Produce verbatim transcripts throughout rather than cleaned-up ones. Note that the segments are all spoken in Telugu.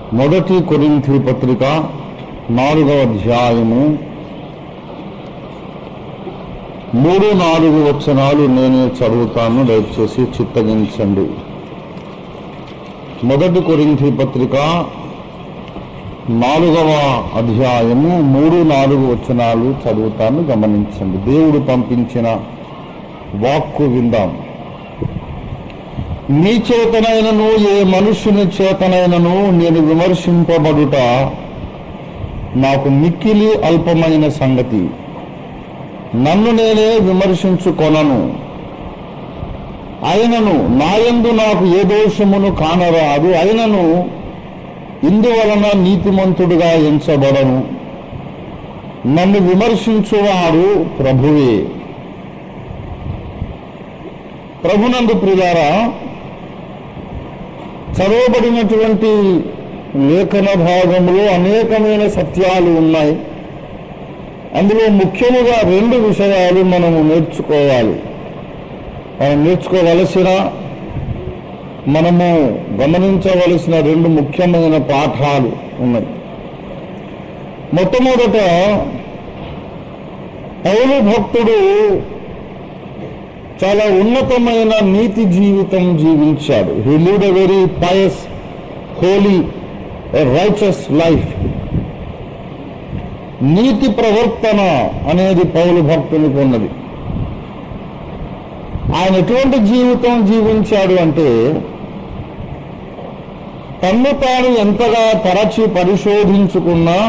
మొదటి కొరింథీ పత్రిక నాలుగవ అధ్యాయము మూడు నాలుగు వచనాలు నేనే చదువుతాను, దయచేసి చిత్తగించండి. మొదటి కొరింథీ పత్రిక నాలుగవ అధ్యాయము మూడు నాలుగు వచనాలు చదువుతాను, గమనించండి. దేవుడు పంపించిన వాక్కు విందాం. నీ చేతనైనను ఏ మనుష్యుని చేతనైనను నేను విమర్శింపబడుట నాకు మిక్కిలి అల్పమైన సంగతి. నన్ను నేనే విమర్శించుకొనను. అయినను నాయందు నాకు ఏ దోషమును కానరాదు. అయినను ఇందువలన నీతిమంతుడుగా ఎంచబడను. నన్ను విమర్శించువాడు ప్రభువే. ప్రభునందు ప్రియులారా, చదవబడినటువంటి లేఖన భాగంలో అనేకమైన సత్యాలు ఉన్నాయి. అందులో ముఖ్యముగా రెండు విషయాలు మనము నేర్చుకోవాలి. మనం నేర్చుకోవలసిన మనము గమనించవలసిన రెండు ముఖ్యమైన పాఠాలు ఉన్నాయి. మొట్టమొదట, పౌలు భక్తుడు చాలా ఉన్నతమైన నీతి జీవితం జీవించాడు. He lived a very pious, holy, righteous life. నీతి ప్రవర్తన అనేది పౌలు భక్తునికి ఉన్నది. ఆయన ఎటువంటి జీవితం జీవించాడు అంటే, తన్ను తాను ఎంతగా తరచి పరిశోధించుకున్నా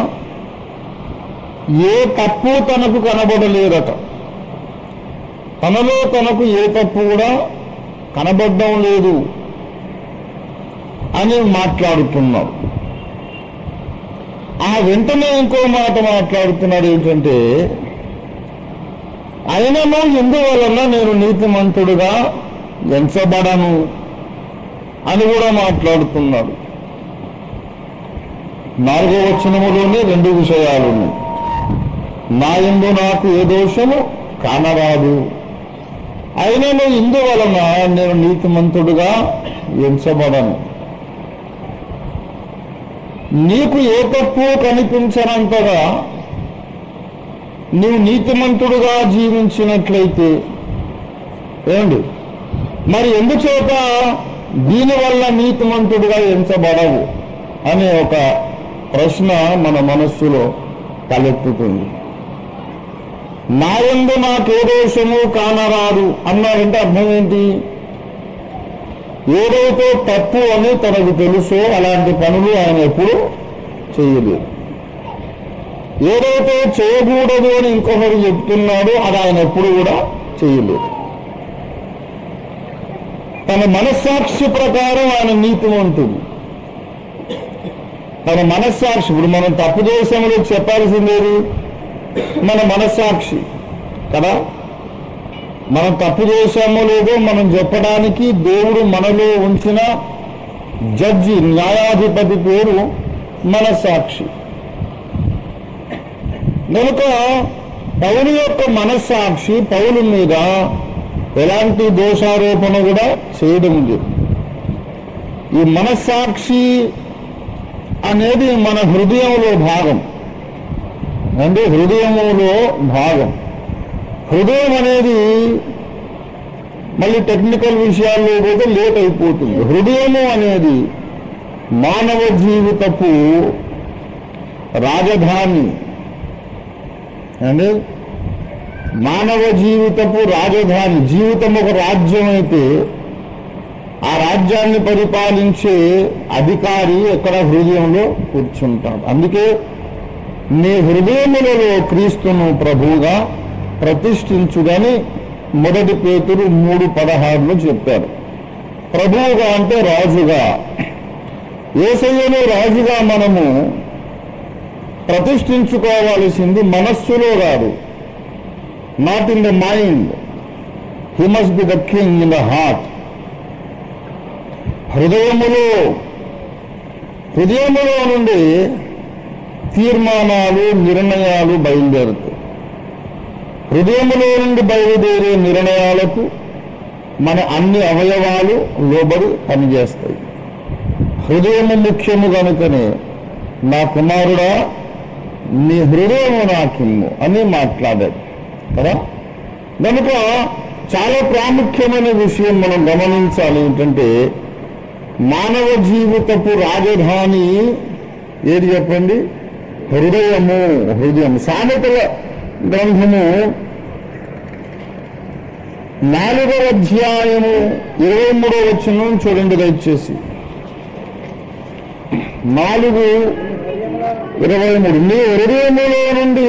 ఏ తప్పు తనకు కనబడలేదట. తనలో తనకు ఏ తప్పు కూడా కనబడడం లేదు అని మాట్లాడుతున్నాడు. ఆ వెంటనే ఇంకో మాట మాట్లాడుతున్నాడు. ఏంటంటే, అయినను ఎందువలన నేను నీతిమంతుడుగా ఎంచబడను అని కూడా మాట్లాడుతున్నాడు. నాలుగో వచనములోనే రెండు విషయాలు ఉన్నాయి. నా యందు నాకు ఏ దోషము కానరాదు. అయినను ఇందువలన నేను నీతిమంతుడుగా ఎంచబడను. నీకు ఏ తప్పు కనిపించనంతగా నీవు నీతిమంతుడుగా జీవించినట్లయితే ఏమండి, మరి ఎందుచేత దీనివల్ల నీతిమంతుడుగా ఎంచబడవు అనే ఒక ప్రశ్న మన మనస్సులో తలెత్తుతుంది. నా యందు నాకే దోషము కానరాదు అన్నాడంటే అర్థం ఏంటి? ఏదైతే తప్పు అని తనకు తెలుసో అలాంటి పనులు ఆయన ఎప్పుడు చేయలేదు. ఏదైతే చేయకూడదు అని ఇంకొకరు చెప్తున్నాడో అది ఆయన ఎప్పుడు కూడా చేయలేదు. తన మనస్సాక్షి ప్రకారం ఆయన నీతిమంతుడు. తన మనస్సాక్షి, ఇప్పుడు మనం తప్పు చేసామని చెప్పాల్సిందేది మన మనస్సాక్షి కదా. మనం తప్పు చేశామో లేదో మనం చెప్పడానికి దేవుడు మనలో ఉంచిన జడ్జి, న్యాయాధిపతి పేరు మనస్సాక్షి. కనుక పౌలు యొక్క మనస్సాక్షి పౌలు మీద ఎలాంటి దోషారోపణ కూడా చేయడం లేదు. ఈ మనస్సాక్షి అనేది మన హృదయంలో భాగం. అంటే హృదయములో భాగం. హృదయం అనేది మళ్ళీ టెక్నికల్ విషయాల్లో పోతే లేట్ అయిపోతుంది. హృదయము అనేది మానవ జీవితపు రాజధాని. అంటే మానవ జీవితపు రాజధాని. జీవితం ఒక రాజ్యం అయితే ఆ రాజ్యాన్ని పరిపాలించే అధికారి ఎక్కడ హృదయంలో కూర్చుంటాడు. అందుకే నీ హృదయములలో క్రీస్తును ప్రభువుగా ప్రతిష్ఠించుదని మొదటి పేతురు మూడు పదహారులో చెప్పారు. ప్రభువుగా అంటే రాజుగా. యేసయ్యను రాజుగా మనము ప్రతిష్ఠించుకోవాల్సింది మనస్సులో కాదు. Not in the mind. He must be the king in the heart. హృదయములో హృదయములో నుండి తీర్మానాలు, నిర్ణయాలు బయలుదేరుతాయి. హృదయములో నుండి బయలుదేరే నిర్ణయాలకు మన అన్ని అవయవాలు లోబడి పనిచేస్తాయి. హృదయము ముఖ్యము కనుకనే నా కుమారుడా నీ హృదయము నాకిమ్ము అని మాట్లాడాడు కదా. కనుక చాలా ప్రాముఖ్యమైన విషయం మనం గమనించాలి ఏంటంటే, మానవ జీవితపు రాజధాని ఏది చెప్పండి? హృదయము. హృదయం. సామెతల గ్రంథము నాలుగవ అధ్యాయము ఇరవై మూడవ వచనం చూడండి దయచేసి. నాలుగు ఇరవై మూడు నీ హృదయములో నుండి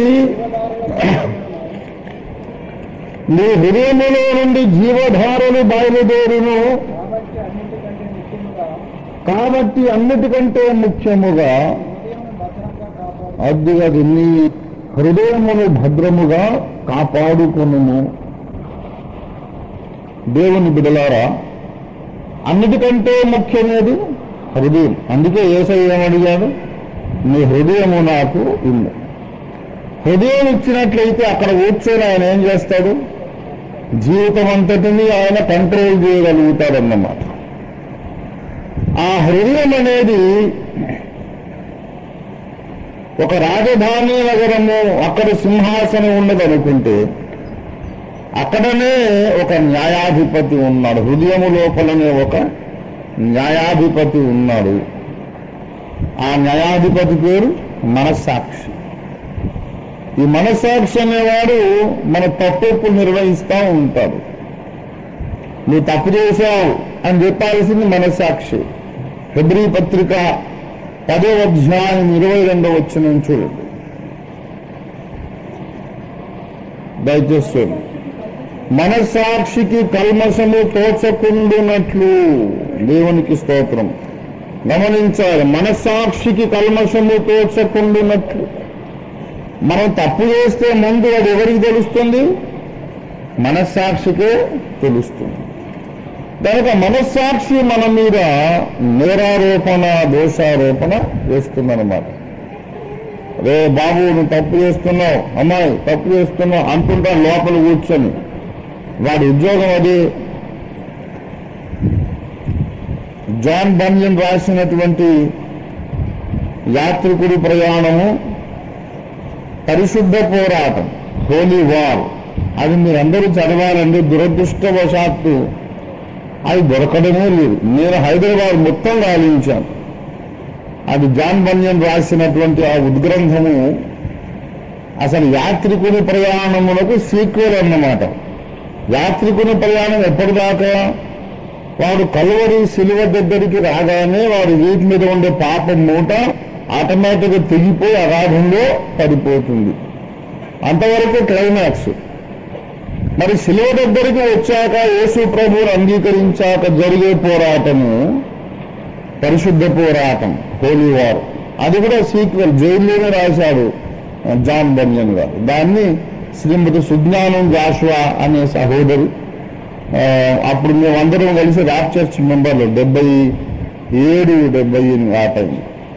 నీ హృదయములో నుండి జీవధారలు బయలుదేరును, కాబట్టి అన్నిటికంటే ముఖ్యముగా అది అది నీ హృదయమును భద్రముగా కాపాడుకొనుము. దేవుని బిడ్డలారా, అన్నిటికంటే ముఖ్యమేది హృదయం. అందుకే యేసయ్య ఏమడిగాడు? నీ హృదయము నాకు ఇమ్ము. హృదయం ఇచ్చినట్లయితే అక్కడ కూర్చొని ఆయన ఏం చేస్తాడు? జీవితం అంతటిని ఆయన కంట్రోల్ చేయగలుగుతాడన్నమాట. ఆ హృదయం అనేది ఒక రాజధాని నగరము, అక్కడ సింహాసనం ఉన్నదనుకుంటే అక్కడనే ఒక న్యాయాధిపతి ఉన్నాడు. హృదయము లోపలనే ఒక న్యాయాధిపతి ఉన్నాడు. ఆ న్యాయాధిపతి పేరు మనస్సాక్షి. ఈ మనస్సాక్షి అనేవాడు మన తప్పులు నిర్వహిస్తూ ఉంటాడు. నువ్వు తప్పు చేశావు అని చెప్పాల్సింది మనస్సాక్షి. హెబ్రీ పత్రిక పదో అధ్యాయం ఇరవై రెండవ వచనం చూడండి దయచేసి. మనస్సాక్షికి కల్మషము తోచకుండునట్లు, దేవునికి స్తోత్రం. గమనించాలి, మనస్సాక్షికి కల్మషము తోచకుండునట్లు. మనం తప్పు చేస్తే ముందు అది ఎవరికి తెలుస్తుంది? మనస్సాక్షికే తెలుస్తుంది. కనుక మనస్సాక్షి మన మీద నేరారోపణ, దోషారోపణ చేస్తుందన్నమాట. రే బాబు నువ్వు తప్పు చేస్తున్నావు, అమ్మాయి తప్పు చేస్తున్నావు అంటుంటా లోపల కూర్చొని. వాడి ఉద్యోగం అది. జాన్ బన్యన్ రాసినటువంటి యాత్రికుడి ప్రయాణము, పరిశుద్ధ పోరాటం, హోలీ వార్, అది మీరందరూ చదవాలండి. దురదృష్టవశాత్తు అది దొరకడమే లేదు. నేను హైదరాబాద్ మొత్తం గాలించాను. అది జాన్ బన్యన్ రాసినటువంటి ఆ ఉద్గ్రంథము అసలు యాత్రికుని ప్రయాణములకు సీక్వెల్ అన్నమాట. యాత్రికుని ప్రయాణం ఎప్పటిదాకా? వాడు కలువరి సిలువ దగ్గరికి రాగానే వాడు వీటి మీద ఉండే పాపం మూట ఆటోమేటిక్గా తెగిపోయి అగాధంలో పడిపోతుంది. అంతవరకు క్లైమాక్స్. మరి సిలువ దగ్గరికి వచ్చాక యేసు ప్రభువును అంగీకరించాక జరిగే పోరాటము పరిశుద్ధ పోరాటం, హోలీ వార్. అది కూడా సీక్వెల్ జైల్లోనే రాశాడు జాన్ బన్యన్ గారు. దాన్ని శ్రీమతి సుజ్ఞానం జాషువా అనే సహోదరు, అప్పుడు మేమందరం కలిసి రాప్ చర్చ్ మెంబర్లు, డెబ్బై ఏడు డెబ్బై ఎనిమిది ఆ టైం.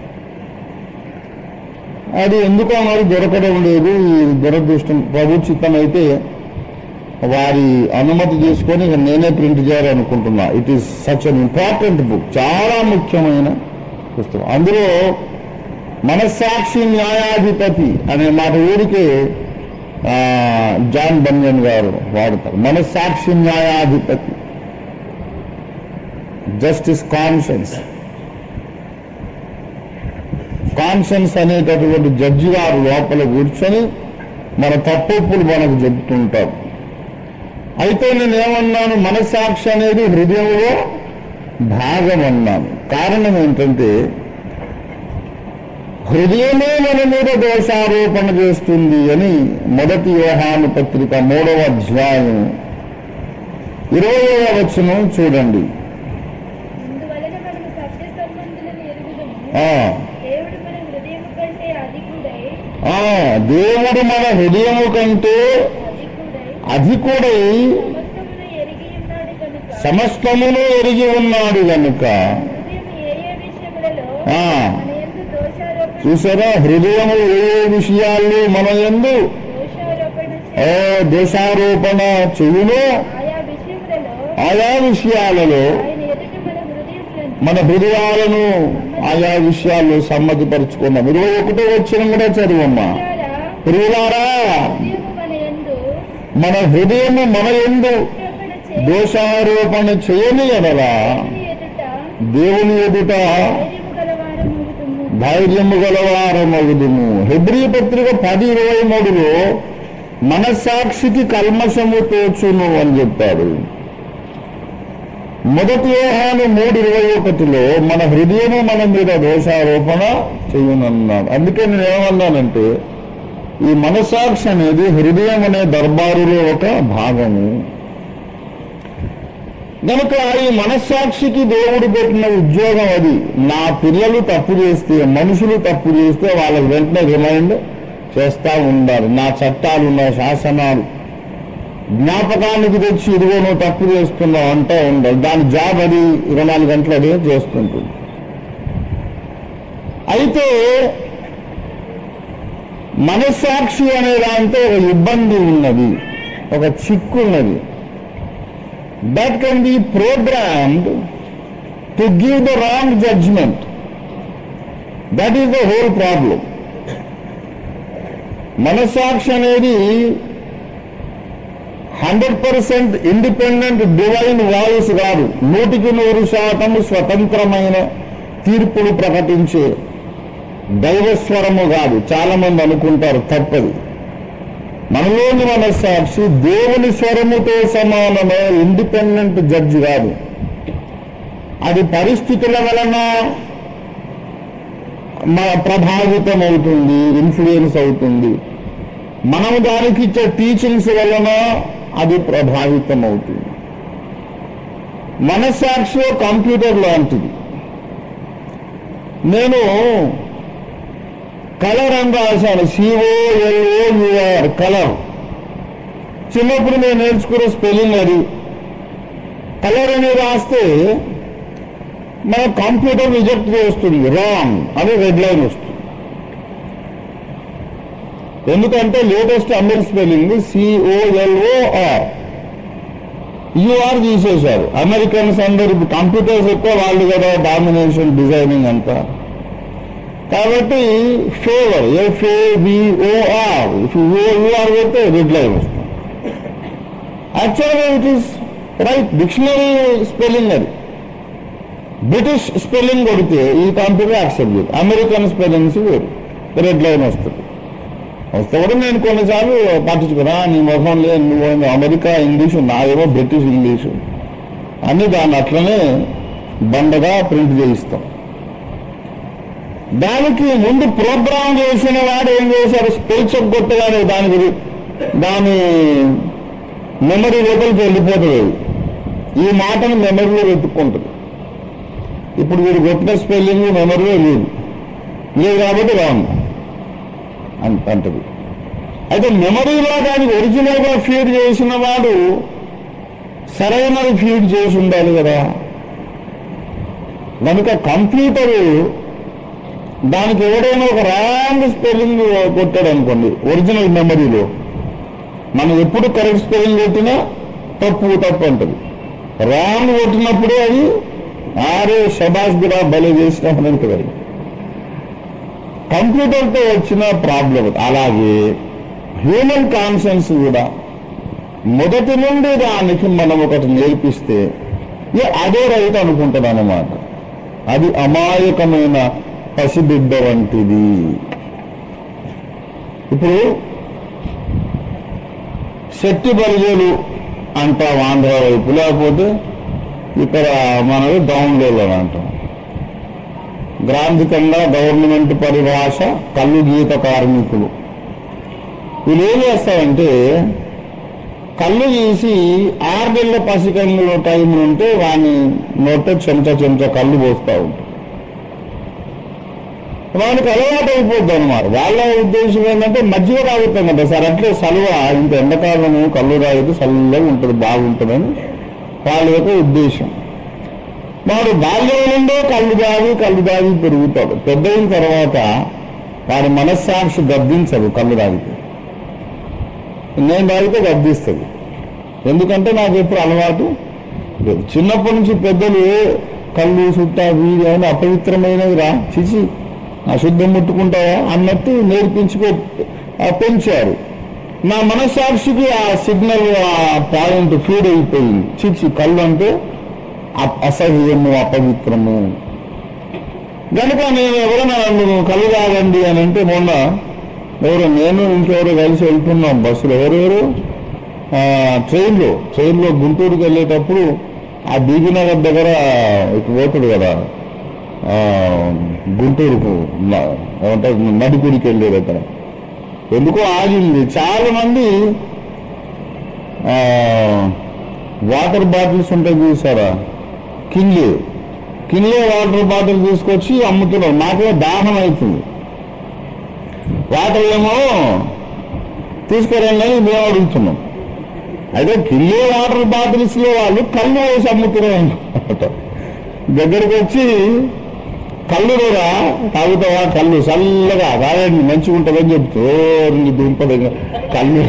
అది ఎందుకో మరి దొరకడం లేదు. ఈ దురదృష్టం. ప్రభు చిత్తం అయితే వారి అనుమతి తీసుకొని నేనే ప్రింట్ చేయాలనుకుంటున్నా. It is such an important book, చాలా ముఖ్యమైన పుస్తకం. అందులో మనస్సాక్షి న్యాయాధిపతి అనే మాట ఊరికే జాన్ బన్యన్ గారు వాడతారు. మనస్సాక్షి న్యాయాధిపతి, జస్టిస్ కాన్షియన్స్. కాన్షియన్స్ అనేటటువంటి జడ్జి గారు లోపల కూర్చొని మన తప్పులు మనకు చెబుతుంటారు. అయితే నేనేమన్నాను? మనస్సాక్షి అనేది హృదయంలో భాగం అన్నాను. కారణం ఏంటంటే హృదయమే మన మీద దోషారోపణ చేస్తుంది అని మొదటి యోహాను పత్రిక మూడవ అధ్యాయం ఇరవైవ వచనం చూడండి. దేవుడు మన హృదయము కంటే అధికుడై సమస్తమును ఎరిగి ఉన్నాడు కనుక. చూసారా, హృదయము ఏ విషయాల్లో మన యందు దోషారోపణ చెయ్యును, ఆయా విషయాలలో మన హృదయాలను ఆయా విషయాల్లో సమ్మతిపరుచుకున్నాం. ఇరవై ఒకటో వచ్చిన కూడా చదువమ్మా. ప్రియులారా, మన హృదయము మన యందు దోషారోపణ చేయని ఎడల దేవుని ఎదుట ధైర్యము గలవారమగుదుము. హెబ్రీ పత్రిక పది ఇరవై మూడులో మనస్సాక్షికి కల్మషము తోచును అని చెప్పాడు. మొదటి యోహాను మూడు ఇరవై ఒకటిలో మన హృదయము మన మీద దోషారోపణ చేయునన్నాడు. అందుకే నేను ఏమన్నానంటే ఈ మనస్సాక్షి అనేది హృదయం అనే దర్బారులో ఒక భాగము. కనుక ఈ మనస్సాక్షికి దేవుడు పెట్టిన ఉద్యోగం అది. నా పిల్లలు తప్పు చేస్తే, మనుషులు తప్పు చేస్తే వాళ్ళకి వెంటనే రిమైండ్ చేస్తా ఉండాలి. నా చట్టాలు, నా శాసనాలు జ్ఞాపకానికి తెచ్చి ఇదిగో నువ్వు తప్పు చేస్తున్నావు అంటూ ఉండాలి. దాని జాబ్ అది ఇరవై నాలుగు గంటలు అదే చేస్తుంటుంది. అయితే మనస్సాక్షి అనే దాంతో ఒక ఇబ్బంది ఉన్నది, ఒక చిక్కు ఉన్నది. That can be programmed to give the wrong judgment. That is the whole problem. మనస్సాక్షి అనేది hundred percent independent divine voice కాదు. నూటికి నూరు శాతం స్వతంత్రమైన తీర్పులు ప్రకటించే దైవస్వరము కాదు. చాలా మంది అనుకుంటారు, తప్పది. మనలోని మనస్సాక్షి దేవుని స్వరముతో సమానమే, ఇండిపెండెంట్ జడ్జి కాదు. అది పరిస్థితుల వలన మన ప్రభావితం అవుతుంది, ఇన్ఫ్లుయెన్స్ అవుతుంది. మనం దానికి ఇచ్చే టీచింగ్స్ వలన అది ప్రభావితం అవుతుంది. మనస్సాక్షి కంప్యూటర్ లాంటిది. నేను కలర్ అని రాశాను, సిఓఎల్ఓయుఆర్ కలర్. చిన్నప్పుడు నేను నేర్చుకునే స్పెల్లింగ్ అది. కలర్ అని రాస్తే మన కంప్యూటర్ రిజెక్ట్ చేస్తుంది, రాంగ్ అని రెడ్ లైన్ వస్తుంది. ఎందుకంటే latest American spelling C O L O R, U R తీసేశారు. అమెరికన్స్ అందరు కంప్యూటర్స్ ఎక్కువ వాళ్ళు కదా, డామినేషన్ డిజైనింగ్ అంతా. కాబట్టి ఫేవర్ ఎఫ్ఏబిఓఆర్, యూఆర్ పెడితే రెడ్ లైన్ వస్తుంది. యాక్చువల్గా it is right dictionary spelling అది. బ్రిటిష్ స్పెల్లింగ్ కొడితే ఈ కంప్యూటర్ యాక్సెప్ట్ చేయదు. అమెరికన్ స్పెల్లింగ్స్ వేరు, రెడ్ లైన్ వస్తుంది. వస్తే కూడా నేను కొన్నిసార్లు పట్టించుకున్నా, నీ ముఖం లేదు, నువ్వు అమెరికా ఇంగ్లీషు, నాదేమో బ్రిటిష్ ఇంగ్లీషు అని దాన్ని అట్లనే బండగా ప్రింట్ చేయిస్తాం. దానికి ముందు ప్రోగ్రామ్ చేసిన వాడు ఏం చేశారు, స్పెల్ చెక్ కొట్టగానే దానికి దాని మెమరీ లోపలికి వెళ్ళిపోతుంది. ఈ మాటను మెమరీలో వెతుక్కుంటుంది. ఇప్పుడు వీడు కొట్టిన స్పెల్లింగ్ మెమరీలో లేదు లేదు కాబట్టి రాంగ్ అంటది. అయితే మెమరీలో దానికి ఒరిజినల్ గా ఫీడ్ చేసిన వాడు సరైనది ఫీడ్ చేసి ఉండాలి కదా. కనుక కంప్యూటరు దానికి ఎవడైనా ఒక రాంగ్ స్పెల్లింగ్ కొట్టాడు అనుకోండి ఒరిజినల్ మెమరీలో, మనం ఎప్పుడు కరెక్ట్ స్పెల్లింగ్ కొట్టినా తప్పు తప్పు అంటది. రాంగ్ కొట్టినప్పుడే అది ఆరే శబాష్ కూడా బలి చేసినప్పుడు అంటది. కంప్యూటర్తో వచ్చిన ప్రాబ్లం. అలాగే హ్యూమన్ కాన్షియన్స్ కూడా మొదటి నుండి దానికి మనం ఒకటి నేర్పిస్తే అదే రైట్ అనుకుంటుంది అన్నమాట. అది అమాయకమైన పసిబిడ్డ వంటిది. ఇప్పుడు శక్తి బలిజలు అంటాం ఆంధ్ర వైపు, లేకపోతే ఇక్కడ మనది డౌన్లోడ్ అని అంటాం. గ్రాంధికంగా గవర్నమెంట్ పరిభాష కళ్ళు గీత కార్మికులు. వీళ్ళు ఏం చేస్తారంటే కళ్ళు తీసి ఆరు నెలల పసికంలో టైం ఉంటే వాడిని నోట చెంచా చెంచా కళ్ళు పోస్తూ ఉంటారు. వానికి అలవాటు అయిపోద్ది అనమాట. వాళ్ళ ఉద్దేశం ఏంటంటే మజ్జిగ తాగుతాం కదా సార్, అట్లే సలువ ఇంత ఎండాకాలము కళ్ళు తాగితే చల్లగా ఉంటుంది, బాగుంటుందని వాళ్ళ యొక్క ఉద్దేశం. వాడు బాల్యం నుండే కళ్ళు దాగి కళ్ళు దాగి పెరుగుతాడు. పెద్దయిన తర్వాత వాడి మనస్సాక్షి గద్దించదు. కళ్ళు తాగితే నేను తాగితే గద్దిస్తుంది. ఎందుకంటే నాకు ఎప్పుడు అలవాటు లేదు. చిన్నప్పటి నుంచి పెద్దలు కళ్ళు సుట్టా వీడి అని అపవిత్రమైనది రా, చిచి అశుద్ధం ముట్టుకుంటావా అన్నట్టు నేర్పించుకో పెంచారు. నా మనస్సాక్షికి ఆ సిగ్నల్ ఆ పాయింట్ ఫీడ్ అయిపోయింది. చిచి కళ్ళు అంటే అసహ్యము, అపవిత్రము. కనుక నేను ఎవరైనా నువ్వు కళ్ళు తాగండి అని అంటే, మొన్న ఎవరు నేను ఇంకెవరు కలిసి వెళ్తున్నాం బస్సులో, ఎవరెవరు ట్రైన్లో ట్రైన్లో గుంటూరుకి వెళ్ళేటప్పుడు ఆ బీబీనగర్ దగ్గర ఇటు పోతాడు కదా గుంటూరుకు, ఏమంటారు నడిపూడికి వెళ్ళేది. అక్కడ ఎందుకో ఆగింది. చాలా మంది వాటర్ బాటిల్స్ ఉంటాయి చూసారా, కిన్లే కిన్లే వాటర్ బాటిల్ తీసుకొచ్చి అమ్ముతున్నారు. నాకే దాహం అవుతుంది. వాటర్ ఏమో తీసుకురండి మేము అడుగుతున్నాం. అయితే కిన్లే వాటర్ బాటిల్స్ లో వాళ్ళు కళ్ళు వేసి అమ్ముతున్నారు అన్నమాట. దగ్గరికి వచ్చి కళ్ళు కూడా తాగుతావా, కళ్ళు చల్లగా తాగండి మంచిగా ఉంటుందని చెప్తూ దుంపదు కళ్ళు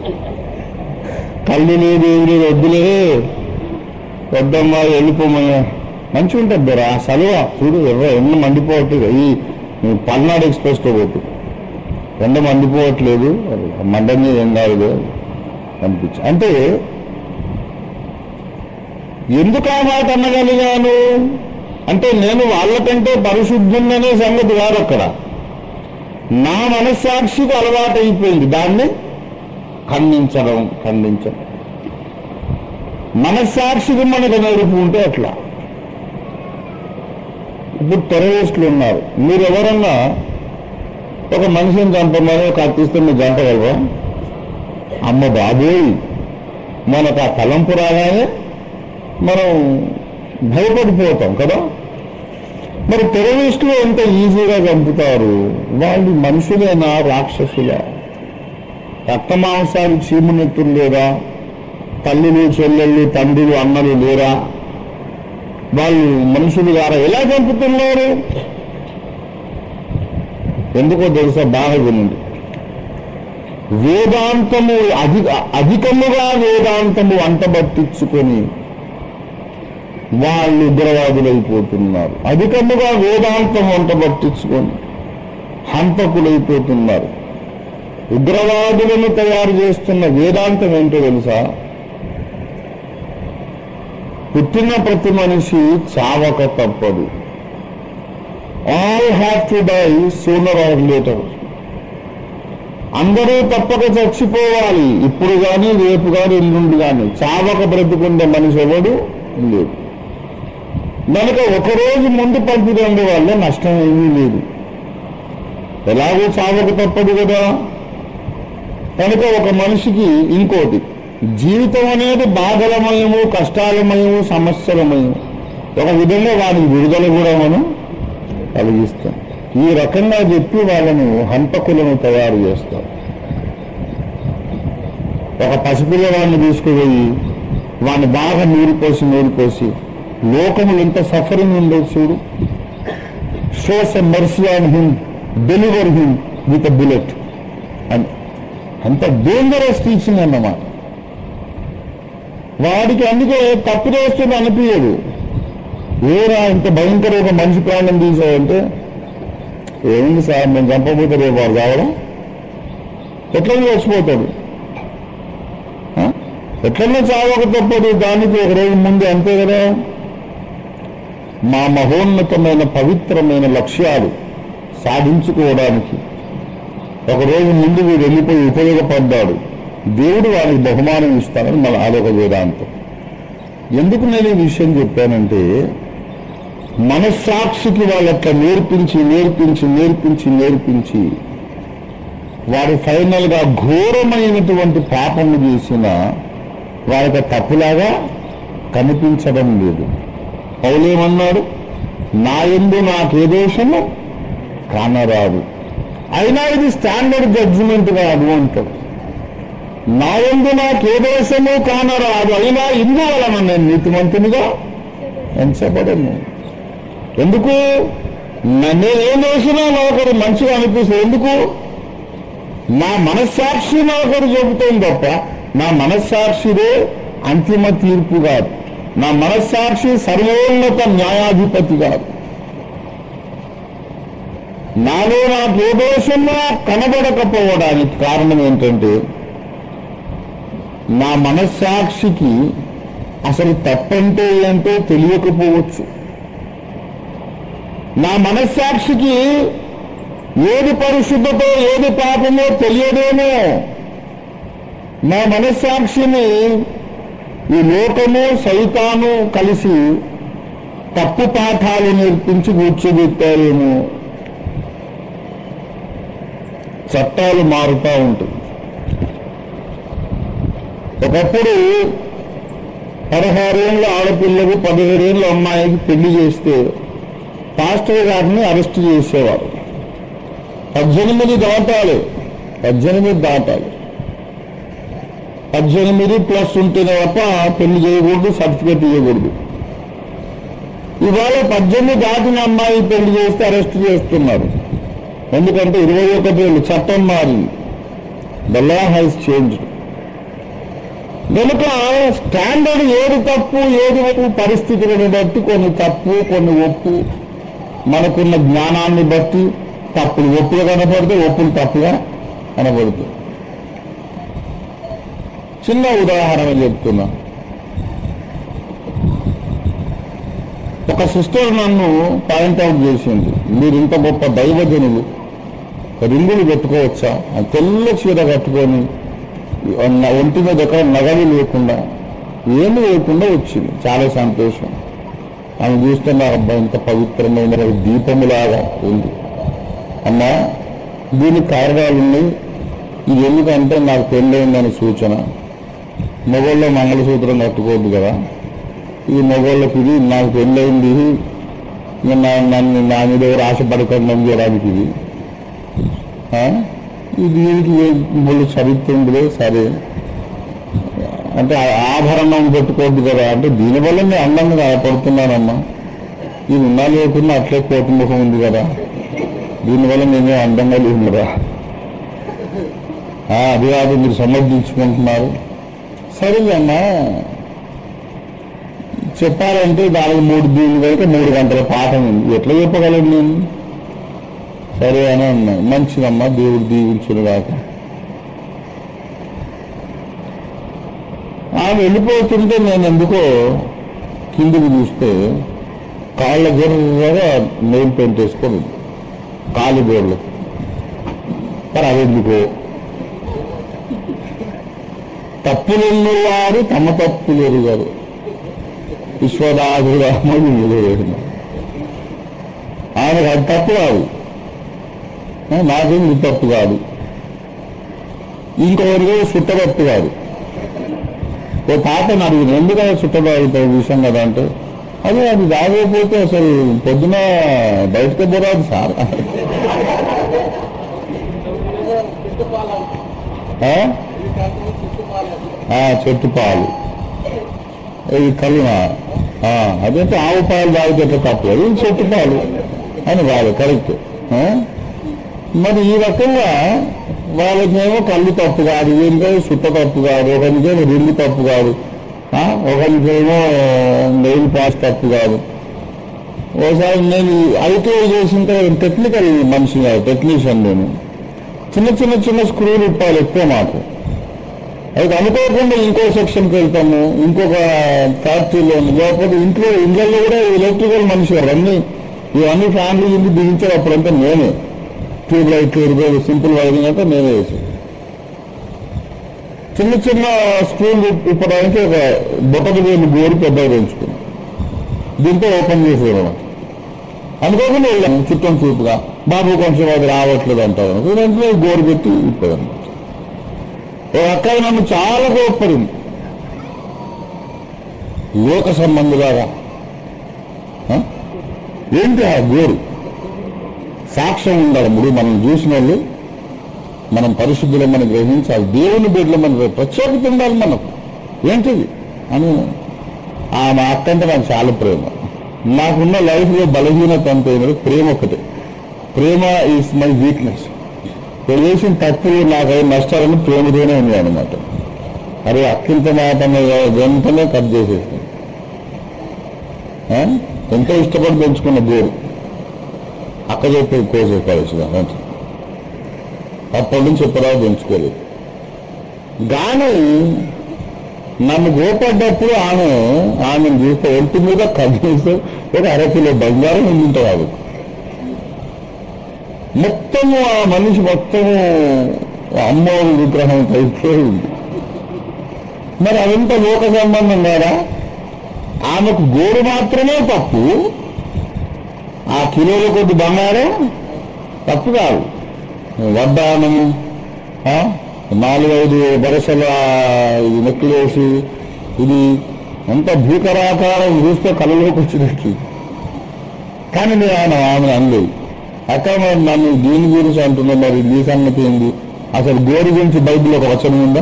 కళ్ళు లేదు ఏమి లేదు, వద్దులే వద్దమ్మా వెళ్ళిపోమయ్యా, మంచిగా ఉంటుంది బరా సలువ చూడు ఎర్ర ఎండ మండిపోవట్లేదు. ఈ పల్నాడు ఎక్స్ప్రెస్లో పోతు ఎండ మండిపోవట్లేదు, మండని ఏం కాదు అనిపించి. అంటే ఎందుకు ఆ మాట అనగలిగాను అంటే, నేను వాళ్ళకంటే పరిశుద్ధుందనే సంగతి కాదు అక్కడ, నా మనస్సాక్షికి అలవాటు అయిపోయింది దాన్ని ఖండించడం ఖండించడం మనస్సాక్షికి మనకు నడుపు ఉంటే అట్లా. ఇప్పుడు టెర్రరిస్టులు ఉన్నారు, మీరు ఎవరన్నా ఒక మనిషిని చంపమని ఒక అత్తిస్తే మీరు చంపగలరా? అమ్మ బాబోయ్, మనకు ఆ తలంపు రాగానే మనం భయపడిపోతాం కదా. మరి టెర్రరిస్టులు ఎంత ఈజీగా చంపుతారు? వాళ్ళు మనుషులేనా రాక్షసులా? రక్త మాంసాలు చీమునెత్తులు లేరా? తల్లులు చెల్లెళ్ళు తండ్రులు అన్నలు లేరా? వాళ్ళు మనుషులు గారా? ఎలా చంపుతున్నారు? ఎందుకో తెలుసా? బాగా వినండి. వేదాంతము అధిక అధికముగా వేదాంతము అంటబట్టించుకొని వాళ్ళు ఉగ్రవాదులైపోతున్నారు. అధికముగా వేదాంతం అంటబట్టించుకొని హంతకులైపోతున్నారు. ఉగ్రవాదులను తయారు చేస్తున్న వేదాంతం ఏంటో తెలుసా? పుట్టిన ప్రతి మనిషి చావక తప్పదు. All have to die sooner or later. అందరూ తప్పక చచ్చిపోవాలి, ఇప్పుడు కానీ రేపు కానీ ఎల్లుండి కానీ. చావక బ్రతుకుండే మనిషి ఎవడు లేదు. కనుక ఒకరోజు ముందు పంపిరండి వల్ల నష్టం ఏమీ లేదు. ఎలాగో చావక తప్పదు కదా. కనుక ఒక మనిషికి ఇంకోటి, జీవితం అనేది బాధలమయము, కష్టాలమయము, సమస్యలమయము. ఒక విధంగా వారికి విడుదల కూడా మనం కలిగిస్తాం. ఈ రకంగా చెప్పి వాళ్ళను హంతకులను తయారు చేస్తాం. ఒక పసిపిల్లవాడిని తీసుకుపోయి వాడిని బాగా నూరిపోసి నూరిపోసి లోకములు ఎంత సఫరింగ్ ఉండేది చూడు. Shows a mercy on him, deliver him with a bullet అని. అంత డేంజరస్ టీచింగ్ అన్నమాట. వాడికి అందుకే తప్పిదేస్తుంది అనిపించదు. ఏరా ఇంత భయంకర ఒక మనిషి ప్రాణం తీసావంటే, ఏముంది సార్ నేను చంపబోతే రేపు వాడు కావడం ఎట్లనే చచ్చిపోతాడు. ఎట్లనే చావక తప్పదు, దానికి ఒక రోజు ముందు అంతే కదా. మా మహోన్నతమైన పవిత్రమైన లక్ష్యాలు సాధించుకోవడానికి ఒకరోజు ముందు వీడు వెళ్ళిపోయి ఉపయోగపడ్డాడు, దేవుడు వారికి బహుమానం ఇస్తానని మన ఆలోక వేదాంతం. ఎందుకు నేను ఈ విషయం చెప్పానంటే, మనస్సాక్షికి వాళ్ళట్లా నేర్పించి నేర్పించి నేర్పించి నేర్పించి వారు ఫైనల్ గా ఘోరమైనటువంటి పాపము చేసిన వారికి తప్పులాగా కనిపించడం లేదు. పౌలేమన్నాడు? నా యందు నాకే దోషము కానరాదు. అయినా ఇది స్టాండర్డ్ జడ్జిమెంట్ కాదు అంటాడు. నా యందు నాకే దోషము కానరాదు, అయినా ఇందువలన నేను నీతిమంతునిగా ఎంచబడను. ఎందుకు? నేనేం చేసినా నాకొకరు మంచిగా అనిపిస్తుంది. ఎందుకు? నా మనస్సాక్షి నాకొకరు చెబుతుంది తప్ప నా మనస్సాక్షిదే అంతిమ తీర్పు కాదు. నా మనస్సాక్షి సర్వోన్నత న్యాయాధిపతి కాదు. నాలో నాకు ఏ దోషమో కనబడకపోవడానికి కారణం ఏంటంటే నా మనస్సాక్షికి అసలు తప్పంటే ఏంటో తెలియకపోవచ్చు. నా మనస్సాక్షికి ఏది పరిశుద్ధతో ఏది పాపమో తెలియదేమో. నా మనస్సాక్షిని ఈ లోకము సైతాను కలిసి తప్పు పాఠాలు నేర్పించి కూర్చోబెట్టారేమో. చట్టాలు మారుతూ ఉంటుంది. ఒకప్పుడు పదహారేళ్ళ ఆడపిల్లకు పదిహేడేళ్ళ అమ్మాయికి పెళ్లి చేస్తే పాస్టర్ గారిని అరెస్ట్ చేసేవారు. పద్దెనిమిది దాటాలి పద్దెనిమిది దాటాలి పద్దెనిమిది ప్లస్ ఉంటేనే తప్ప పెళ్లి చేయకూడదు, సర్టిఫికేట్ ఇవ్వకూడదు. ఇవాళ పద్దెనిమిది దాటిన అమ్మాయి పెళ్లి చేస్తే అరెస్ట్ చేస్తున్నారు. ఎందుకంటే ఇరవై ఒకటి ఏళ్ళు చట్టం మారింది. The law has changed. కనుక స్టాండర్డ్ ఏది తప్పు ఏది ఒప్పు పరిస్థితులను బట్టి కొన్ని తప్పు కొన్ని ఒప్పు, మనకున్న జ్ఞానాన్ని బట్టి తప్పులు ఒప్పుగా కనపడితే ఒప్పులు తప్పుగా కనపడుతుంది. చిన్న ఉదాహరణ చెప్తున్నా. ఒక సిస్టర్ నన్ను పాయింట్అవుట్ చేసింది, మీరు ఇంత గొప్ప దైవజనులు రింగులు పెట్టుకోవచ్చా? తెల్ల చీర కట్టుకొని ఒంటి మీద ఎక్కడ నగలు లేకుండా ఏమి లేకుండా వచ్చింది. చాలా సంతోషం. ఆమె చూస్తే నా అబ్బాయి ఇంత పవిత్రమైన దీపములాగా ఉంది. అమ్మా, దీనికి కారణాలు ఉన్నాయి. ఇది ఎందుకంటే నాకు పెళ్ళయిందని సూచన. మగోళ్ళ మంగళసూత్రం కట్టుకోవద్దు కదా, ఇది మగోళ్ళకి, ఇది నాకు పెళ్ళయింది, నన్ను నా మీద ఎవరు ఆశపడకుండా చేయడానికి ఇది ఇది దీనికి వాళ్ళు చదువుతుండే. సరే అంటే ఆభరణం పెట్టుకోవద్దు కదా అంటే దీనివల్ల నేను అందంగా కనపడుతున్నానమ్మా. ఇది ఉన్నా లేకుండా అట్లే కోటిముఖం ఉంది కదా, దీనివల్ల నేనే అందంగా లేదురా. అది కాదు మీరు సమర్థించుకుంటున్నారు. సరే అమ్మా, చెప్పాలంటే దానికి మూడు దీని వరకు మూడు గంటల పాఠం ఉంది, ఎట్లా చెప్పగలను నేను? సరే అని అన్నా. మంచిదమ్మా, దేవుడు దీవించును కాక. ఆమె వెళ్ళిపోతుంటే నేను ఎందుకో కిందికి చూస్తే కాళ్ళ గుర్రగా నెయిల్ పెయింట్ వేసుకొని కాలు గోర్లు. మరి అదెందుకో? తప్పులు వారు తమ తప్పులు ఎరుగారు, విశ్వదాభిరాముడు నిలవేసిన. ఆమెకు అది తప్పు కాదు, నాకేం ఇది తప్పు కాదు, ఇంకొకరిగా చుట్టతప్పు కాదు. ఓ తాతని అడిగింది, ఎందుకంటే చుట్టబాబుతో విషయం కదా అంటే, అదే అది రాకపోతే అసలు పొద్దున బయటకు పోరాదు సార్. చెట్టు పాలు, ఇది కలిమ, అదంటే ఆవు పాలు తాగితే ఎట్లా తప్పు, అది చెట్టు పాలు అని వాళ్ళు కరెక్ట్. మరి ఈ రకంగా వాళ్ళకేమో కళ్ళు తప్పు కాదు, వీరికేమో సుట్ట తప్పు కాదు, ఒకరికేమో రింగు తప్పు కాదు, ఒకరికేమో నెయిల్ పాస్ తప్పు కాదు. ఒకసారి నేను ఐటీఐ చేసిన తర్వాత టెక్నికల్ మనిషి కాదు, టెక్నీషియన్. నేను చిన్న చిన్న చిన్న స్క్రూలు ఇప్పాలి ఎక్కువ మాకు. అయితే అనుకోకుండా ఇంకో సెక్షన్కి వెళ్తాము, ఇంకొక ఫ్యాక్టరీలో, లేకపోతే ఇంట్లో ఇళ్ళల్లో కూడా ఎలక్ట్రికల్ మనిషి గారు అన్ని ఇవన్నీ ఫ్యామిలీ ఇంటి దిగించారు. అప్పుడంతా నేనే ట్యూబ్ లైట్లు సింపుల్ వైరింగ్ అంటే నేనే వేసి చిన్న చిన్న స్క్రూలు ఇప్పడానికి ఒక బొట్టకు వేలు గోరు పెద్దగా పెంచుకున్నాం. దీంతో ఓపెన్ చేసేవాళ్ళం. అనుకోకుండా వెళ్ళాము చుట్టం చూపుగా, బాబు కొంచెం అది రావట్లేదు అంటారు. వెంటనే గోరు పెట్టి ఇప్పదన్నమాట. ఓ అక్కయ్య నన్ను చాలా కోప్పడింది, లోక సంబంధులాగా. ఏంటి ఆ గోరు? సాక్ష్యం ఉండాలి. ఇప్పుడు మనం చూసిన వాళ్ళు మనం పరిశుద్ధులం మనం గ్రహించాలి, దేవుని బిడ్డలో మన ప్రత్యేకత ఉండాలి మనకు. ఏంటిది అని ఆ మా అక్క అంటే నాకు చాలా ప్రేమ. నాకున్న లైఫ్లో బలహీనత అంతా ఏమిటో ప్రేమ ఒకటే. Prema is my weakness. చేసిన తప్పులు నాకై నష్టాలను ప్రేమతోనే ఉంది అనమాట. అరే అక్కింత మాట వెంటనే కట్ చేసేసింది. ఎంతో ఇష్టపడి పెంచుకున్న గోరు అక్క చెప్పి కోసే పరిస్థితి అప్పటి నుంచి ఎప్పుడో పెంచుకోలేదు. కానీ నన్ను గోపడ్డప్పుడు ఆమె ఆమెను చూస్తే ఒంటి మీద కనీసం ఒక అరకిలో బంగారం ఉండింటారు. మొత్తము ఆ మనిషి మొత్తము అమ్మవారి విగ్రహం అయితే ఉంది. మరి అదంతా లోక సంబంధం కదా. ఆమెకు గోరు మాత్రమే తప్పు, ఆ కిలోల కొద్ది బంగారం తప్పు కాదు. వడ్డానము, నాలుగైదు వరుసల ఇది నెక్లేసి, ఇది అంత భూకరాకారం చూస్తే కళ్ళలోకి వచ్చినట్టు. కానీ నేను ఆయన ఆమె అనలేదు. అక్కడ మరి నన్ను దీని గురించి అంటున్నా, మరి నీ సంగతి ఏంది? అసలు గోరు గురించి బైబిల్ ఒక వచనం ఉందా?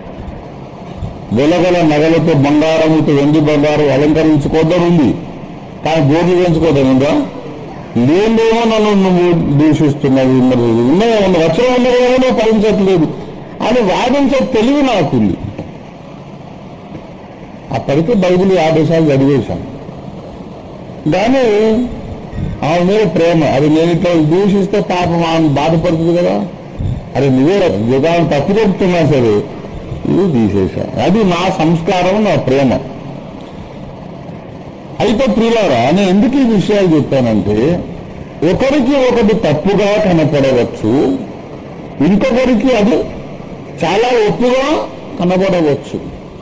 వెలగల నగలతో బంగారముతో వెండి బంగారం అలంకరించుకోద్దనుంది, కానీ గోరు పెంచుకోదనుందా? లేదేమో నన్ను నువ్వు దూషిస్తున్నావు, మరి ఉన్నాయో ఉన్న వచనం ఉన్నదేమో భరించట్లేదు అని వాదించే తెలివి నాకుంది. అప్పటికే బైబిల్ యాభై సార్లు చదివేశాను. కానీ ఆమె మీద ప్రేమ, అది నేను ఇట్లా దూషిస్తే పాపం ఆమె బాధపడుతుంది కదా. అరే నువ్వే యుగాన్ని తప్పు చెప్తున్నా సరే ఇది తీసేశా. అది నా సంస్కారం, నా ప్రేమ. అయితే ప్రియులారా, నేను ఎందుకు ఈ విషయాలు చెప్పానంటే, ఒకరికి ఒకటి తప్పుగా కనపడవచ్చు, ఇంకొకరికి అది చాలా ఒప్పుగా కనపడవచ్చు.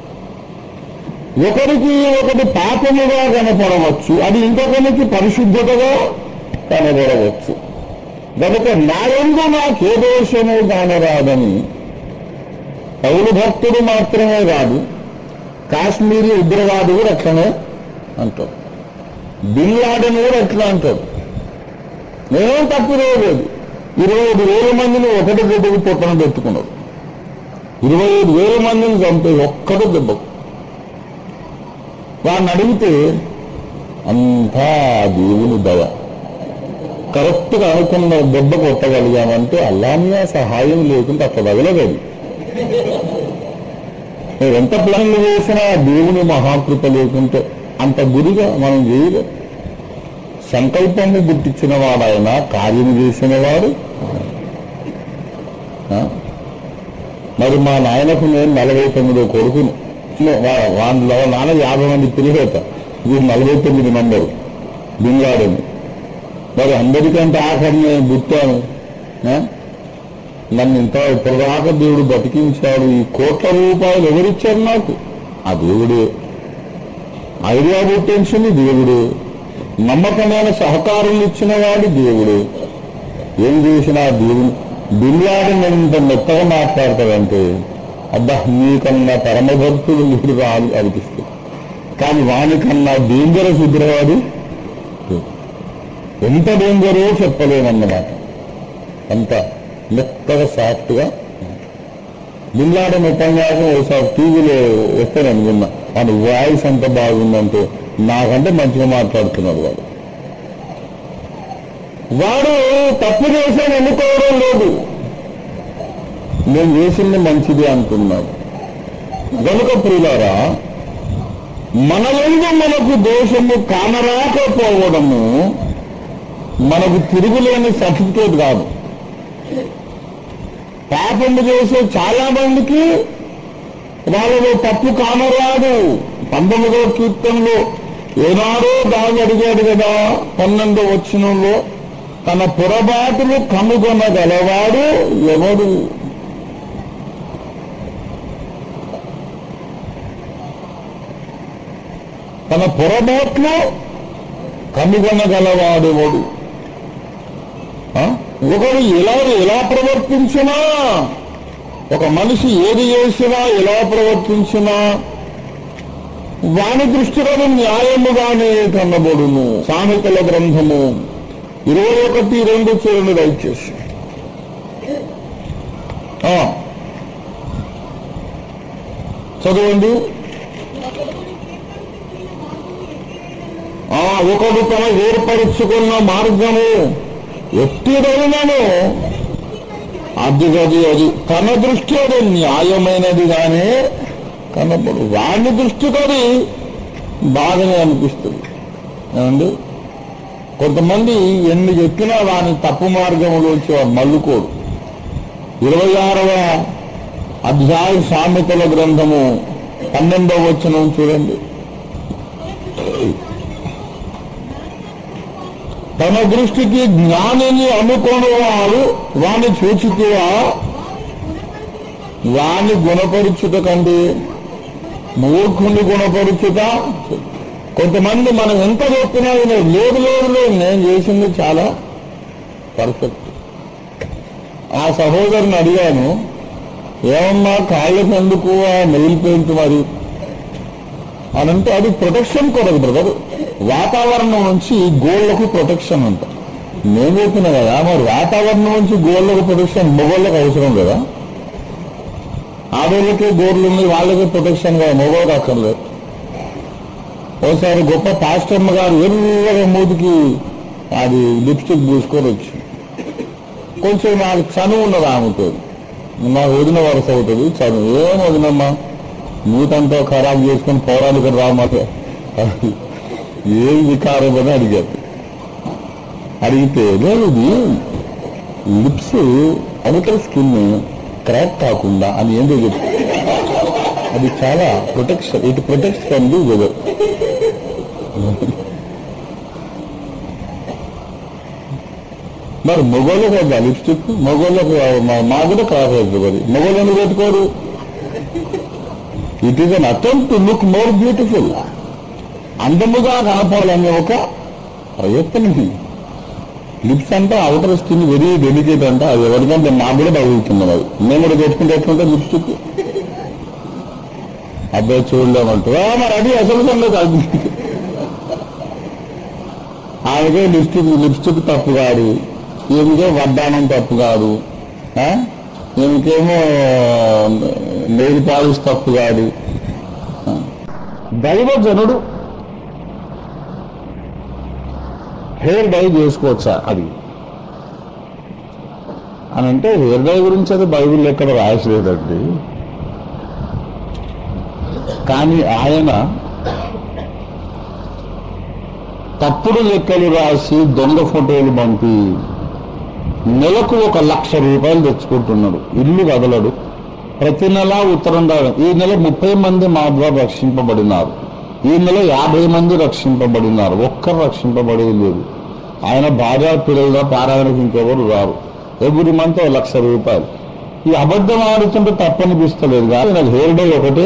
ఒకరికి ఒకటి పాపముగా కనపడవచ్చు, అది ఇంకొకరికి పరిశుద్ధతగా కనబడవచ్చు. కనుక నా యందు నాకే దోషము కానరాదని పౌలు భక్తుడు మాత్రమే కాదు, కాశ్మీరీ ఉగ్రవాది కూడా అట్లనే అంటాడు. బిన్ లాడెన్ కూడా ఎట్లా అంటాడు. నేనేం తప్పు లేదు. ఇరవై ఐదు వేల మందిని ఒకటి దెబ్బకు పొట్టన పెట్టుకున్నాడు. ఇరవై ఐదు వేల మందిని చంపే ఒక్కటి దెబ్బకు. వాడిని అడిగితే అంతా దేవుని దయ, కరెక్ట్గా అనుకున్న దెబ్బ కొట్టగలిగామంటే అల్లామియా సహాయం లేకుంటే అట్లా తగలగదు. ఎంత ప్లాన్లు చేసినా దేవుని మహాకృప లేకుంటే అంత గురిగా మనం చేయలేదు. సంకల్పము గుర్తించిన వాడైనా కార్యం చేసిన వాడు. మరి మా నాయనకు నేను నలభై తొమ్మిదో కొడుకును, వాళ్ళ నాన్న యాభై మంది పిల్లలేత, వీడు నలభై తొమ్మిది నంబరు బిన్ లాడెన్. మరి అందరికంటే ఆఖరి నేను పుట్టాను. నన్ను ఇంత ఇప్పటిదాకా దేవుడు బతికించాడు. ఈ కోట్ల రూపాయలు ఎవరిచ్చారు నాకు? ఆ దేవుడే. ఐడియా పుట్టించింది దేవుడే. నమ్మకమైన సహకారం ఇచ్చిన వాడు దేవుడే. ఏం చేసినా దేవుడు. బిన్ లాడెన్ ఇంత మెత్తగా మాట్లాడతాడంటే అబ్బా నీకన్నా పరమభక్తులు మీరు రాదు అనిపిస్తుంది. కానీ వానికన్నా డేంజరస్ ఉగ్రవాడు ఎంత డేంజరో చెప్పలేమన్నమాట. అంత మెత్తగా సాఫ్ట్గా. బిన్ లాడెన్ ఉపన్యాసం ఒకసారి టీవీలో వస్తాను అనుకున్నా. వాడి వాయిస్ అంత బాగుందంటే నాకంటే మంచిగా మాట్లాడుతున్నాడు వాడు. వాడు తప్పు చేశాను ఎన్నుకోవడం లేదు, నేను చేసింది మంచిది అంటున్నాడు. గనుక ప్రియులారా, మన యందు మనకు దోషము కానరాకపోవడము మనకు తిరుగులేని సర్టిఫికేట్ కాదు. పాపము చేసే చాలా మందికి వాళ్ళలో తప్పు కానరాదు. పంతొమ్మిదో కీర్తనలో ఏనాడో దాని అడిగాడు కదా, పన్నెండో వచనంలో, తన పొరపాటును కనుగొనగలవాడు ఎవడు? తన పొరపాట్లు కనుగొనగలవాడు ఎవడు? ఒకడు ఎలా ఎలా ప్రవర్తించినా, ఒక మనిషి ఏది చేసినా ఎలా ప్రవర్తించినా వాని దృష్టిలో న్యాయముగానే కనబడును. సామెతల గ్రంథము ఇరవై ఒకటి రెండు చూడండి దయచేసి. చదవండి. ఆ ఒకడు తన ఏర్పరుచుకున్న మార్గము ఎట్టిదైనను అది అది అది తన దృష్టి అది న్యాయమైనదిగానే కనబడు. వాడి దృష్టికి అది బాగానే అనిపిస్తుంది. ఏమండి, కొంతమంది ఎన్ని చెప్పినా వాని తప్పు మార్గంలోంచి వాడు మల్లుకోడు. ఇరవై ఆరవ అధ్యాయ సామెతల గ్రంథము పన్నెండవ వచనం చూడండి. తన దృష్టికి జ్ఞానిని అనుకొనివాడు వాని చూచుకువా వాని గుణపరుచుట కంటే మూర్ఖుని గుణపరుచుట. కొంతమంది మనం ఎంత చెప్పినా లేదు లేదు లేదు నేను చేసింది చాలా పర్ఫెక్ట్. ఆ సహోదరుని అడిగాను, ఏమన్నా కాళ్ళకి ఎందుకు ఆ నెయిల్ పెయింట్ మరి అనంటే అది ప్రొటెక్షన్ కొరకు బ్రదర్, వాతావరణం నుంచి గోళ్లకు ప్రొటెక్షన్ అంట. నేను చెప్పిన కదా మరి వాతావరణం నుంచి గోళ్లకు ప్రొటెక్షన్ మొగోళ్ళకి అవసరం కదా. ఆడోళ్ళకే గోర్లు ఉన్నాయి, వాళ్ళకే ప్రొటెక్షన్ కదా, మొగోళ్ళకి అక్కర్లేదు. ఒకసారి గొప్ప పాస్టర్మ గారు ఎర్రగా మూతికి అది లిప్స్టిక్ పూసుకొని వచ్చి కొంచెం నాకు చనువు ఉన్నది ఆమెతో, నాకు వదిన వరుస అవుతుంది చదువు. ఏం వదినమ్మా మూతంతా ఖరాబ్ చేసుకొని పోరాడు ఇక్కడ రామాట ఏం వికారం అని అడిగారు. అడిగితే లేదు ఇది లిప్స్ అవతల స్కిన్ క్రాక్ కాకుండా అని ఏంటో చెప్పి అది చాలా protection, it protects from the weather. మరి మొగోళ్ళకి వద్దా లిప్స్టిక్? మొగోళ్ళకి మా కూడా క్రాస్ అవుతుంది. మరి మొగోళ్ళు ఎందుకు పెట్టుకోరు? It is an attempt to look more beautiful, అందముగా కనపడాలనే ఒక ప్రయత్నం. లిప్స్ అంటే అవతల స్కిన్ వెరీ డెలికేట్ అంట, అది ఎవరికంటే నాకు కూడా తగులుతున్నాం. అది మేము కూడా పెట్టుకుంటే ఎట్లుంటే లిప్స్టిక్ అబ్బాయి చూడలేమంటారు. మరి అది అసలు సంగతి కాదు. ఆమెకే లిప్స్టిక్ లిప్స్టిక్ తప్పు కాదు, ఏమికే వడ్డానం తప్పు కాదు, ఏమికేమో నెయిల్ పాలిష్ తప్పు కాదు. దైవజనుడు హెయిర్ డై చేసుకోవచ్చా అది అని అంటే, హెయిర్ డై గురించి అది బైబిల్ ఎక్కడ రాయలేదండి. కానీ ఆయన తప్పుడు లెక్కలు రాసి దొంగ ఫోటోలు పంపి నెలకు ఒక లక్ష రూపాయలు తెచ్చుకుంటున్నాడు. ఇల్లు కదలడు, ప్రతి నెల ఉత్తరం రావడం. ఈ నెల ముప్పై మంది మా ద్వారా రక్షింపబడినారు, ఈ నెల యాభై మంది రక్షింపబడినారు, ఒక్కరు రక్షింపబడేది లేదు. ఆయన భార్య పిల్లల పారాయణకు ఇంకెవరు రారు. ఎవ్రీ మంత్ ఒక లక్ష రూపాయలు. ఈ అబద్ధం ఆడుతుంటే తప్పనిపిస్తలేదు కానీ నాకు హెయిర్ డై ఒకటే.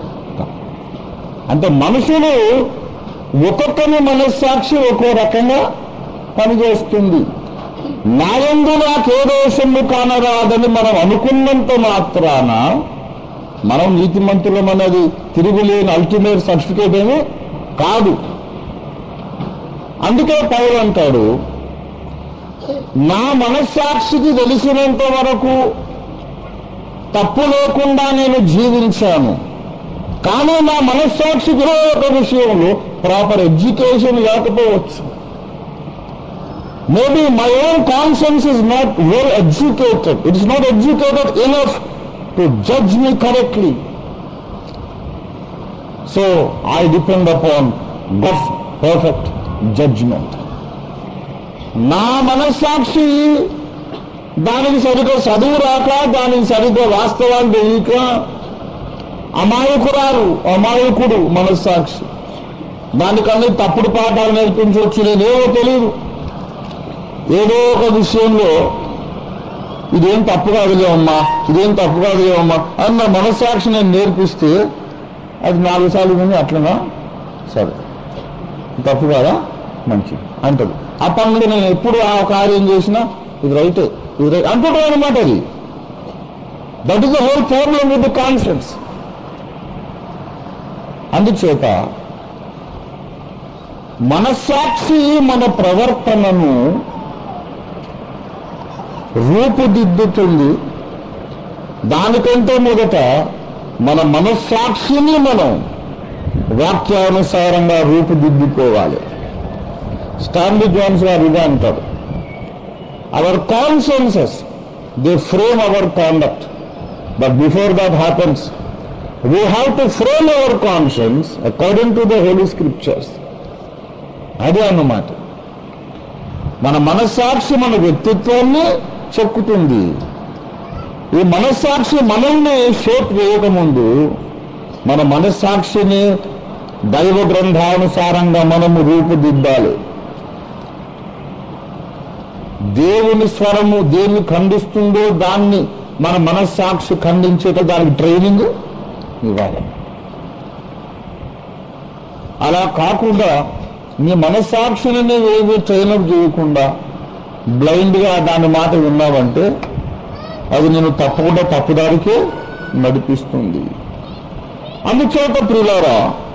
అంటే మనుషులు ఒక్కొక్కరి మనస్సాక్షి ఒక్కో రకంగా పనిచేస్తుంది. నాయందు నాకే దోషము కానరాదని మనం అనుకున్నంత మాత్రాన మనం నీతిమంతులం అనేది తిరుగులేని అల్టిమేట్ సర్టిఫికేట్ ఏమీ కాదు. అందుకే పౌలు అంటాడు, నా మనస్సాక్షికి తెలిసినంత వరకు తప్పు లేకుండా నేను జీవించాను, కానీ నా మనస్సాక్షికి ఒక విషయంలో ప్రాపర్ ఎడ్యుకేషన్ లేకపోవచ్చు. Maybe my own conscience is not well educated. It is not educated enough to judge me correctly. So I depend upon God's perfect judgment. నా మనస్సాక్షి దానికి సరిగ్గా చదువు రాక, దానికి సరిగ్గా వాస్తవాలు తెలియక అమాయకురాలు అమాయకుడు మనస్సాక్షి. దానికన్నీ తప్పుడు పాఠాలు నేర్పించవచ్చు, నేనేమో తెలియదు. ఏదో ఒక విషయంలో ఇదేం తప్పు కాదులేమమ్మా, ఇదేం తప్పు కాదులేమమ్మా అన్న మనస్సాక్షి నేను నేర్పిస్తే అది నాలుగు సార్లు విని అట్లనా సరే తప్పు కాదా మంచిది అంటది. అప్పటి నుండి నేను ఎప్పుడు ఆ కార్యం చేసినా ఇది రైట్ ఇది రైట్ అంటుంటాను అనమాట. అది that is the whole problem with the conscience. అందుచేత మనస్సాక్షి మన ప్రవర్తనను రూపుదిద్దుతుంది. దానికంటే మొదట మన మనస్సాక్షిని మనం వాక్యానుసారంగా రూపుదిద్దుకోవాలి. స్టాన్లీ జోన్స్ గారు ఇదే అంటారు, our consciences they frame our conduct, but before that happens we have to frame our conscience according to the holy scriptures. అదే అన్నమాట. మన మనస్సాక్షి మన వ్యక్తిత్వాన్ని చెక్కుతుంది. ఈ మనస్సాక్షి మనల్ని షేప్ చేయకముందు మన మనస్సాక్షిని దైవ గ్రంథానుసారంగా మనము రూపుదిద్దాలి. దేవుని స్వరము దేన్ని ఖండిస్తుందో దాన్ని మన మనస్సాక్షి ఖండించేట దానికి ట్రైనింగ్ ఇవ్వాలి. అలా కాకుండా నీ మనస్సాక్షిని నువ్వేమి ట్రైనప్ చేయకుండా బ్లైండ్గా దాని మాట విన్నావంటే అది నేను తప్పకుండా తప్పుదారికే నడిపిస్తుంది. అందుచేత ప్రియులారా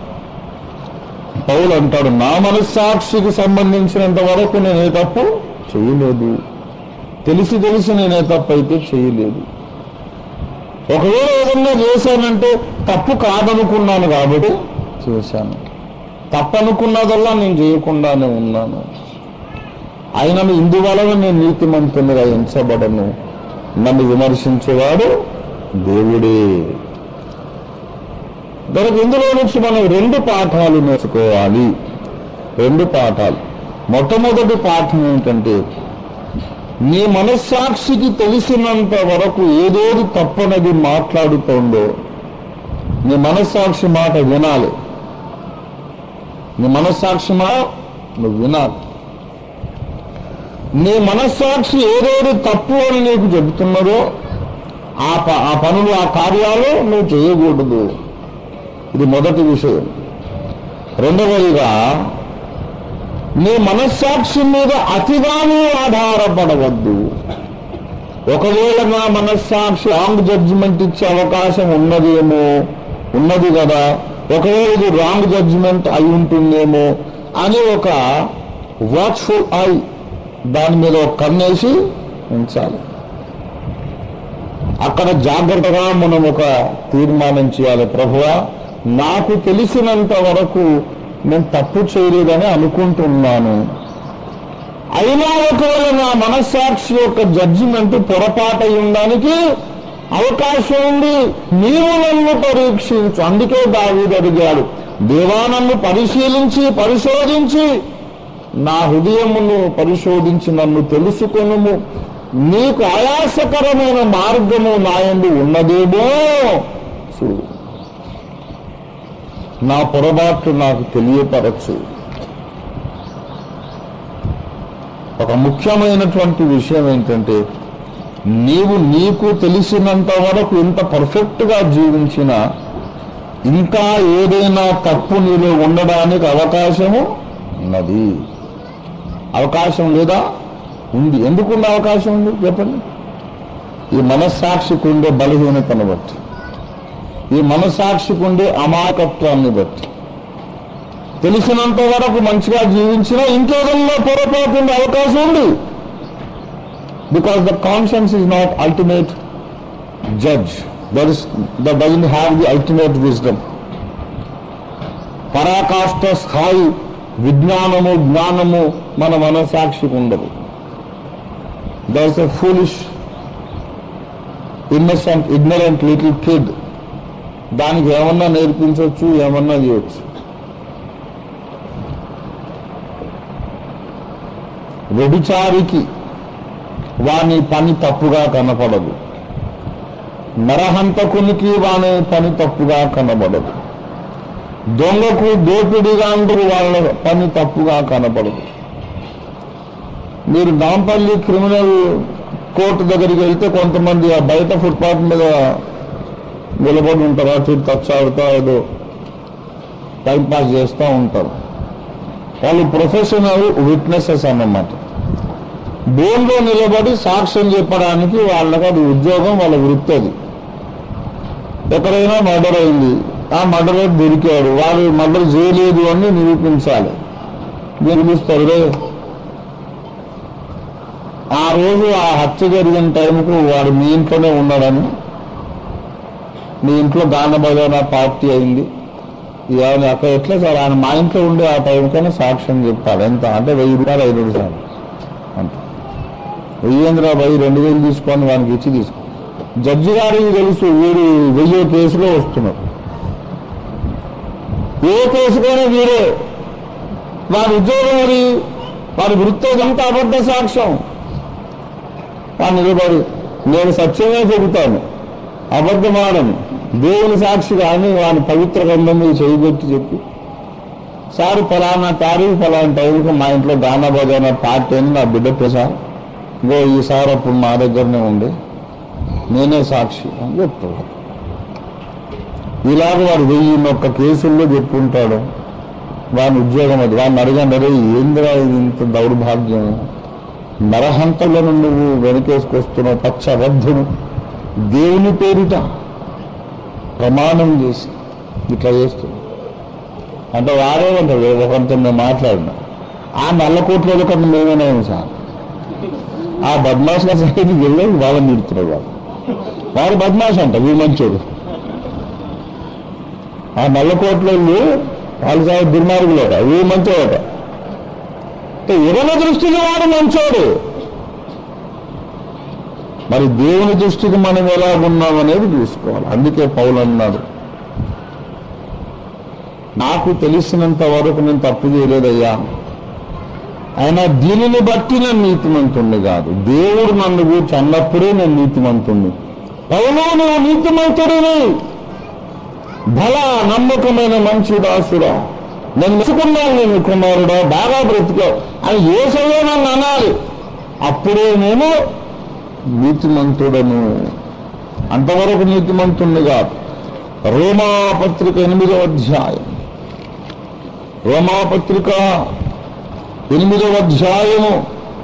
పౌలు అంటాడు, నా మనస్సాక్షికి సంబంధించినంత వరకు నేనే తప్పు చేయలేదు, తెలిసి తెలిసి నేనే తప్పు అయితే చేయలేదు. ఒకవేళ ఏదన్నా చేశానంటే తప్పు కాదనుకున్నాను కాబట్టి చేశాను, తప్పనుకున్నదల్లా నేను చేయకుండానే ఉన్నాను. అయినను ఇందువలన నేను నీతిమంతునిగా ఎంచబడను, నన్ను విమర్శించేవాడు దేవుడే. దానికి ఇందులో నుంచి మనం రెండు పాఠాలు నేర్చుకోవాలి. రెండు పాఠాలు. మొట్టమొదటి పాఠం ఏంటంటే, నీ మనస్సాక్షికి తెలిసినంత వరకు ఏదేది తప్పనది మాట్లాడుతోందో నీ మనస్సాక్షి మాట వినాలి. నీ మనస్సాక్షి మాట నువ్వు వినాలి. నీ మనస్సాక్షి ఏదేది తప్పు అని నీకు చెబుతున్నదో ఆ ఆ పనులు ఆ కార్యాలు నువ్వు చేయకూడదు. ఇది మొదటి విషయం. రెండవదిగా నీ మనస్సాక్షి మీద అతిగానే ఆధారపడవద్దు. ఒకవేళ నా మనస్సాక్షి రాంగ్ జడ్జిమెంట్ ఇచ్చే అవకాశం ఉన్నదేమో, ఉన్నది కదా, ఒకవేళ ఇది రాంగ్ జడ్జిమెంట్ అయి ఉంటుందేమో అని ఒక వాచ్ఫుల్ ఐ దాని మీద ఒక కన్నేసి ఉంచాలి. అక్కడ జాగ్రత్తగా మనం ఒక తీర్మానం చేయాలి. ప్రభువా, నాకు తెలిసినంత వరకు నేను తప్పు చేయలేదని అనుకుంటున్నాను, అయినా ఒకవేళ నా మనస్సాక్షి యొక్క జడ్జిమెంట్ పొరపాటు ఉండడానికి అవకాశం ఉంది, నీవు నన్ను పరీక్షించు. అందుకే దావీదు అడిగాడు, దేవా నన్ను పరిశీలించి పరిశోధించి నా హృదయమును పరిశోధించి నన్ను తెలుసుకొనుము, నీకు ఆయాసకరమైన మార్గము నాయందు ఉన్నదేమో చూడు, నా పొరపాట్లు నాకు తెలియపరచు. ఒక ముఖ్యమైనటువంటి విషయం ఏంటంటే, నీవు నీకు తెలిసినంత వరకు ఇంత పర్ఫెక్ట్గా జీవించినా ఇంకా ఏదైనా తప్పు నీలో ఉండడానికి అవకాశము ఉన్నది. అవకాశం లేదా? ఉంది. ఎందుకుండే అవకాశం ఉంది చెప్పండి? ఈ మనస్సాక్షికి ఉండే బలహీనతను బట్టి, ఈ మనస్సాక్షికి ఉండే అమాయకత్వాన్ని బట్టి, తెలిసినంత వరకు మంచిగా జీవించినా ఇంకేదన్నా పొరపాటు ఉండే అవకాశం ఉంది. Because the conscience is not ultimate judge, that is that doesn't have the ultimate wisdom. పరాకాష్ఠ స్థాయి విజ్ఞానము జ్ఞానము మన మనస్సాక్షికి ఉండదు. That is a foolish innocent ignorant little kid, దానికి ఏమన్నా నేర్పించవచ్చు, ఏమన్నా చేయొచ్చు. వ్యభిచారికి వాని పని తప్పుగా కనపడదు, నరహంతకునికి వాని పని తప్పుగా కనబడదు, దొంగకు దోపిడిగా అందరూ వాళ్ళ పని తప్పుగా కనపడదు. మీరు నాంపల్లి క్రిమినల్ కోర్టు దగ్గరికి వెళ్తే కొంతమంది ఆ బయట ఫుట్పాత్ మీద నిలబడి ఉంటారు, అటు తచ్చాడుతా ఏదో టైంపాస్ చేస్తూ ఉంటారు. వాళ్ళు ప్రొఫెషనల్ విట్నెసెస్ అన్నమాట. బోన్లో నిలబడి సాక్ష్యం చెప్పడానికి వాళ్ళకి అది ఉద్యోగం, వాళ్ళ వృత్తి. అది ఎక్కడైనా మర్డర్ అయింది, ఆ మర్డర్ దొరికాడు, వాళ్ళు మర్డర్ చేయలేదు అని నిరూపించాలి. నిరూపిస్తారు. ఆ రోజు ఆ హత్య జరిగిన టైంకు వాడు మీ ఇంట్లోనే ఉన్నాడని, మీ ఇంట్లో గాన భజన పార్టీ అయింది, అక్కడ ఎట్లా సార్ ఆయన మా ఇంట్లో ఉండే ఆ టైంకైనా సాక్ష్యం చెప్పాలి. ఎంత అంటే వెయ్యి రూపాయలు ఐదు రూపాయలు అంత వెయ్యేంద్ర వెయ్యి రెండు వేలు తీసుకొని వానికి ఇచ్చి తీసుకో. జడ్జి గారికి తెలుసు వీడు వెయ్యో కేసులో వస్తున్నారు, ఏ కేసుకైనా వీరే వారి ఉద్యోగం అది, వారి వృత్తి అంతా అబద్ధ సాక్ష్యం. వాడు నిలబడి నేను సత్యమే చెబుతాను, అబద్ధమాడను, దేవుని సాక్షి కానీ వాని పవిత్ర గ్రంథం మీద చేయబెట్టి చెప్పి, సార్ ఫలానా తారీఖు ఫలానా టైంకి మా ఇంట్లో గానా బజానా పార్టీ అని నా బిడ్డ ప్రసాద్ గో ఈసారి అప్పుడు మా దగ్గరనే ఉండే నేనే సాక్షి అని చెప్తాడు. ఇలాగ వాడు వెయ్యి ఒక్క కేసుల్లో చెప్పుకుంటాడు. వాని ఉద్యోగం అది. వాడిని అడిగాను, అరే ఏందిరా ఇది ఇంత దౌర్భాగ్యం, నరహంతలను నువ్వు వెనకేసుకొస్తున్నావు, పచ్చ అబద్ధము, దేవుని పేరిట ప్రమాణం చేసి ఇట్లా చేస్తున్నావు అంటే వారేమంటారు. ఒకరితో మేము మాట్లాడినా ఆ నల్ల కోట్ల కన్నా మేమేనా సార్, ఆ బద్మాష్ సైడ్కి వెళ్ళి వాళ్ళని నిడుతున్నాడు. వాడు వాడు బద్మాష్ అంట, వీడు మంచోడు. ఆ నల్ల కోట్లలో వాళ్ళు సార్ దుర్మార్గులట, వీడు మంచోడట. ఎవరి దృష్టికి వాడు మంచోడు. మరి దేవుని దృష్టికి మనం ఎలా ఉన్నాం అనేది చూసుకోవాలి. అందుకే పౌలు అన్నాడు, నాకు తెలిసినంత వరకు నేను తప్పు చేయలేదయ్యా, అయినా దీనిని బట్టి నేను నీతిమంతుణ్ణి కాదు, దేవుడు నన్ను కూర్చి అన్నప్పుడే నేను నీతిమంతుణ్ణి. పౌలు నువ్వు నీతిమంతుడిని, బల నమ్మకమైన మంచి దాసుడా, నేను మెచ్చుకున్నాను నేను కుమారుడా, బాగా బ్రతికావు అని యేసయ్య నన్ను అనాలి, అప్పుడే నేను నీతిమంతుడను. అంతవరకు నీతిమంతుణ్ణి కాదు. రోమాపత్రిక ఎనిమిదవ అధ్యాయం, రోమాపత్రిక ఎనిమిదవ అధ్యాయము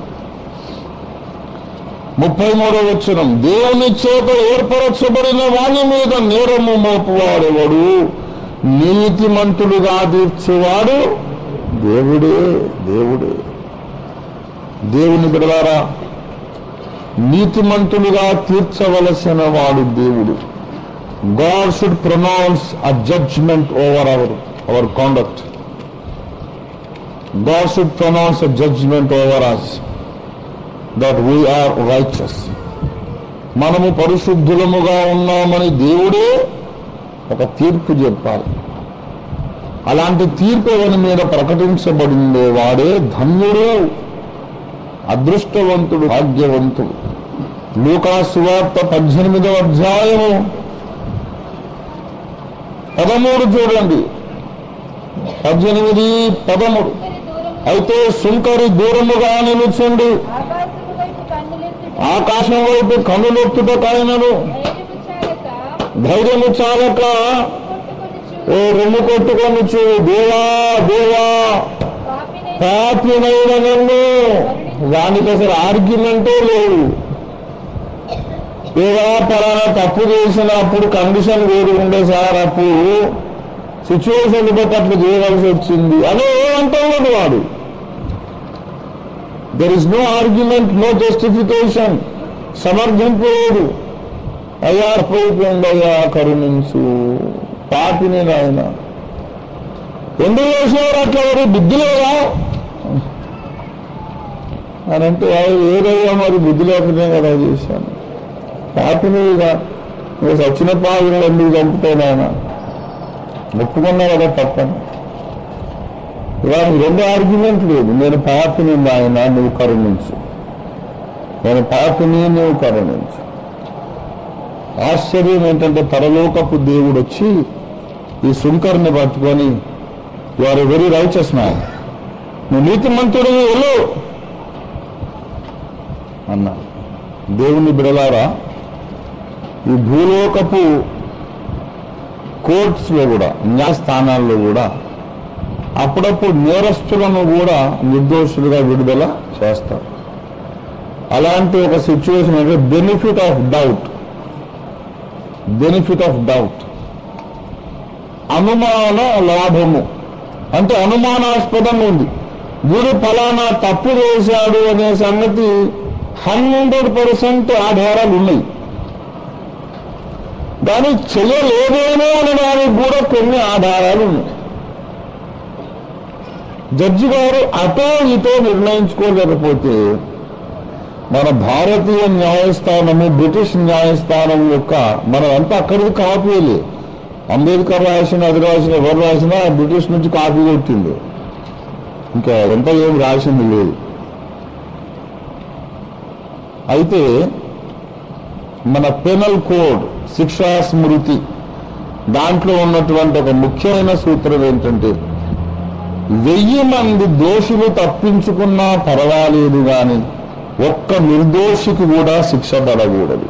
ముప్పై మూడవ వచనం, దేవుని చేత ఏర్పరచబడిన వాని మీద నేరము మోపువాడెవడు, నీతిమంతులుగా తీర్చేవాడు దేవుడే. దేవుడే దేవుని బిడ్డలారా, నీతిమంతులుగా తీర్చవలసిన వాడు దేవుడు. God should pronounce a judgement over our our conduct. God should pronounce a judgment over us that we are righteous. మనము పరిశుద్ధులముగా ఉన్నామని దేవుడే ఒక తీర్పు చెప్పాలి. అలాంటి తీర్పు ఎవరి మీద ప్రకటించబడిందో వాడే ధన్యుడు, అదృష్టవంతుడు, భాగ్యవంతుడు. లూకా సువార్త పద్దెనిమిదవ అధ్యాయము పదమూడు చూడండి, పద్దెనిమిది పదమూడు. అయితే సుంకరి దూరముగా నిలుచుండి ఆకాశం వైపు కన్నులెత్తుటకైనను ధైర్యము చాలక ఓ రొమ్ము కొట్టుకొని చూ, దేవా దేవా పాపినైన నన్ను. దానికి అసలు ఆర్గ్యుమెంటే లేదు. దేవా పలానా తప్పు చేసినప్పుడు కండిషన్ వేరు ఉండే సార్, అప్పుడు సిచ్యువేషన్ బట్టి అట్లా చేయవలసి వచ్చింది అని ఏమంటాడు వాడు. There is no argument, no justification, సమర్థింపు లేదు. అయ్యా పోయిపోయింది, అయ్యా కరుణించు, పాపిని నాయన, ఎందుకు చేసేవారు అట్లా, వారు బుద్ధి లేదా అని అంటే ఏదయ్యా మరి బుద్ధి లేకనే కదా చేశాను, పాపినిగా నువ్వు సచిన పాపిని ఎందుకు చంపుతావు ఆయన, ఒప్పుకున్నా కదా తప్పని. ఇవాళ రెండు ఆర్గ్యుమెంట్ లేదు. నేను పాపిని ఆయన, నువ్వు కరుణించు, నేను పాపిని, నువ్వు కరుణించు. ఆశ్చర్యం ఏంటంటే పరలోకపు దేవుడు వచ్చి ఈ సుంకర్ని పట్టుకొని, you are a very righteous man, నువ్వు నీతిమంతుడు వెళ్ళు అన్నా. దేవుని బిడలారా, ఈ భూలోకపు కోర్ట్స్ లో కూడా, న్యాయస్థానాల్లో కూడా అప్పుడప్పుడు నేరస్తులను కూడా నిర్దోషులుగా విడుదల చేస్తారు. అలాంటి ఒక సిచ్యువేషన్ అంటే benefit of doubt. Benefit of doubt అనుమాన లాభము అంటే అనుమానాస్పదంగా ఉంది. వీడు ఫలానా తప్పు చేశాడు అనే సంగతి హండ్రెడ్ పర్సెంట్ ఆధారాలు ఉన్నాయి, కానీ చేయలేదేమో అనడానికి కూడా కొన్ని ఆధారాలు ఉన్నాయి. జడ్జి గారు అటో ఇటో నిర్ణయించుకోలేకపోతే మన భారతీయ న్యాయస్థానము, బ్రిటిష్ న్యాయస్థానం యొక్క మనమంతా అక్కడికి కాపీలే. అంబేద్కర్ రాసిన, అది రాసిన, ఎవరు రాసినా బ్రిటిష్ నుంచి కాపీ కొట్టింది. ఇంకా ఎంత ఏం రాసింది లేదు. అయితే మన పెనల్ కోడ్, శిక్షా స్మృతి, దాంట్లో ఉన్నటువంటి ఒక ముఖ్యమైన సూత్రం ఏంటంటే, వెయ్యి మంది దోషులు తప్పించుకున్నా పర్వాలేదు కానీ ఒక్క నిర్దోషికి కూడా శిక్ష పడకూడదు.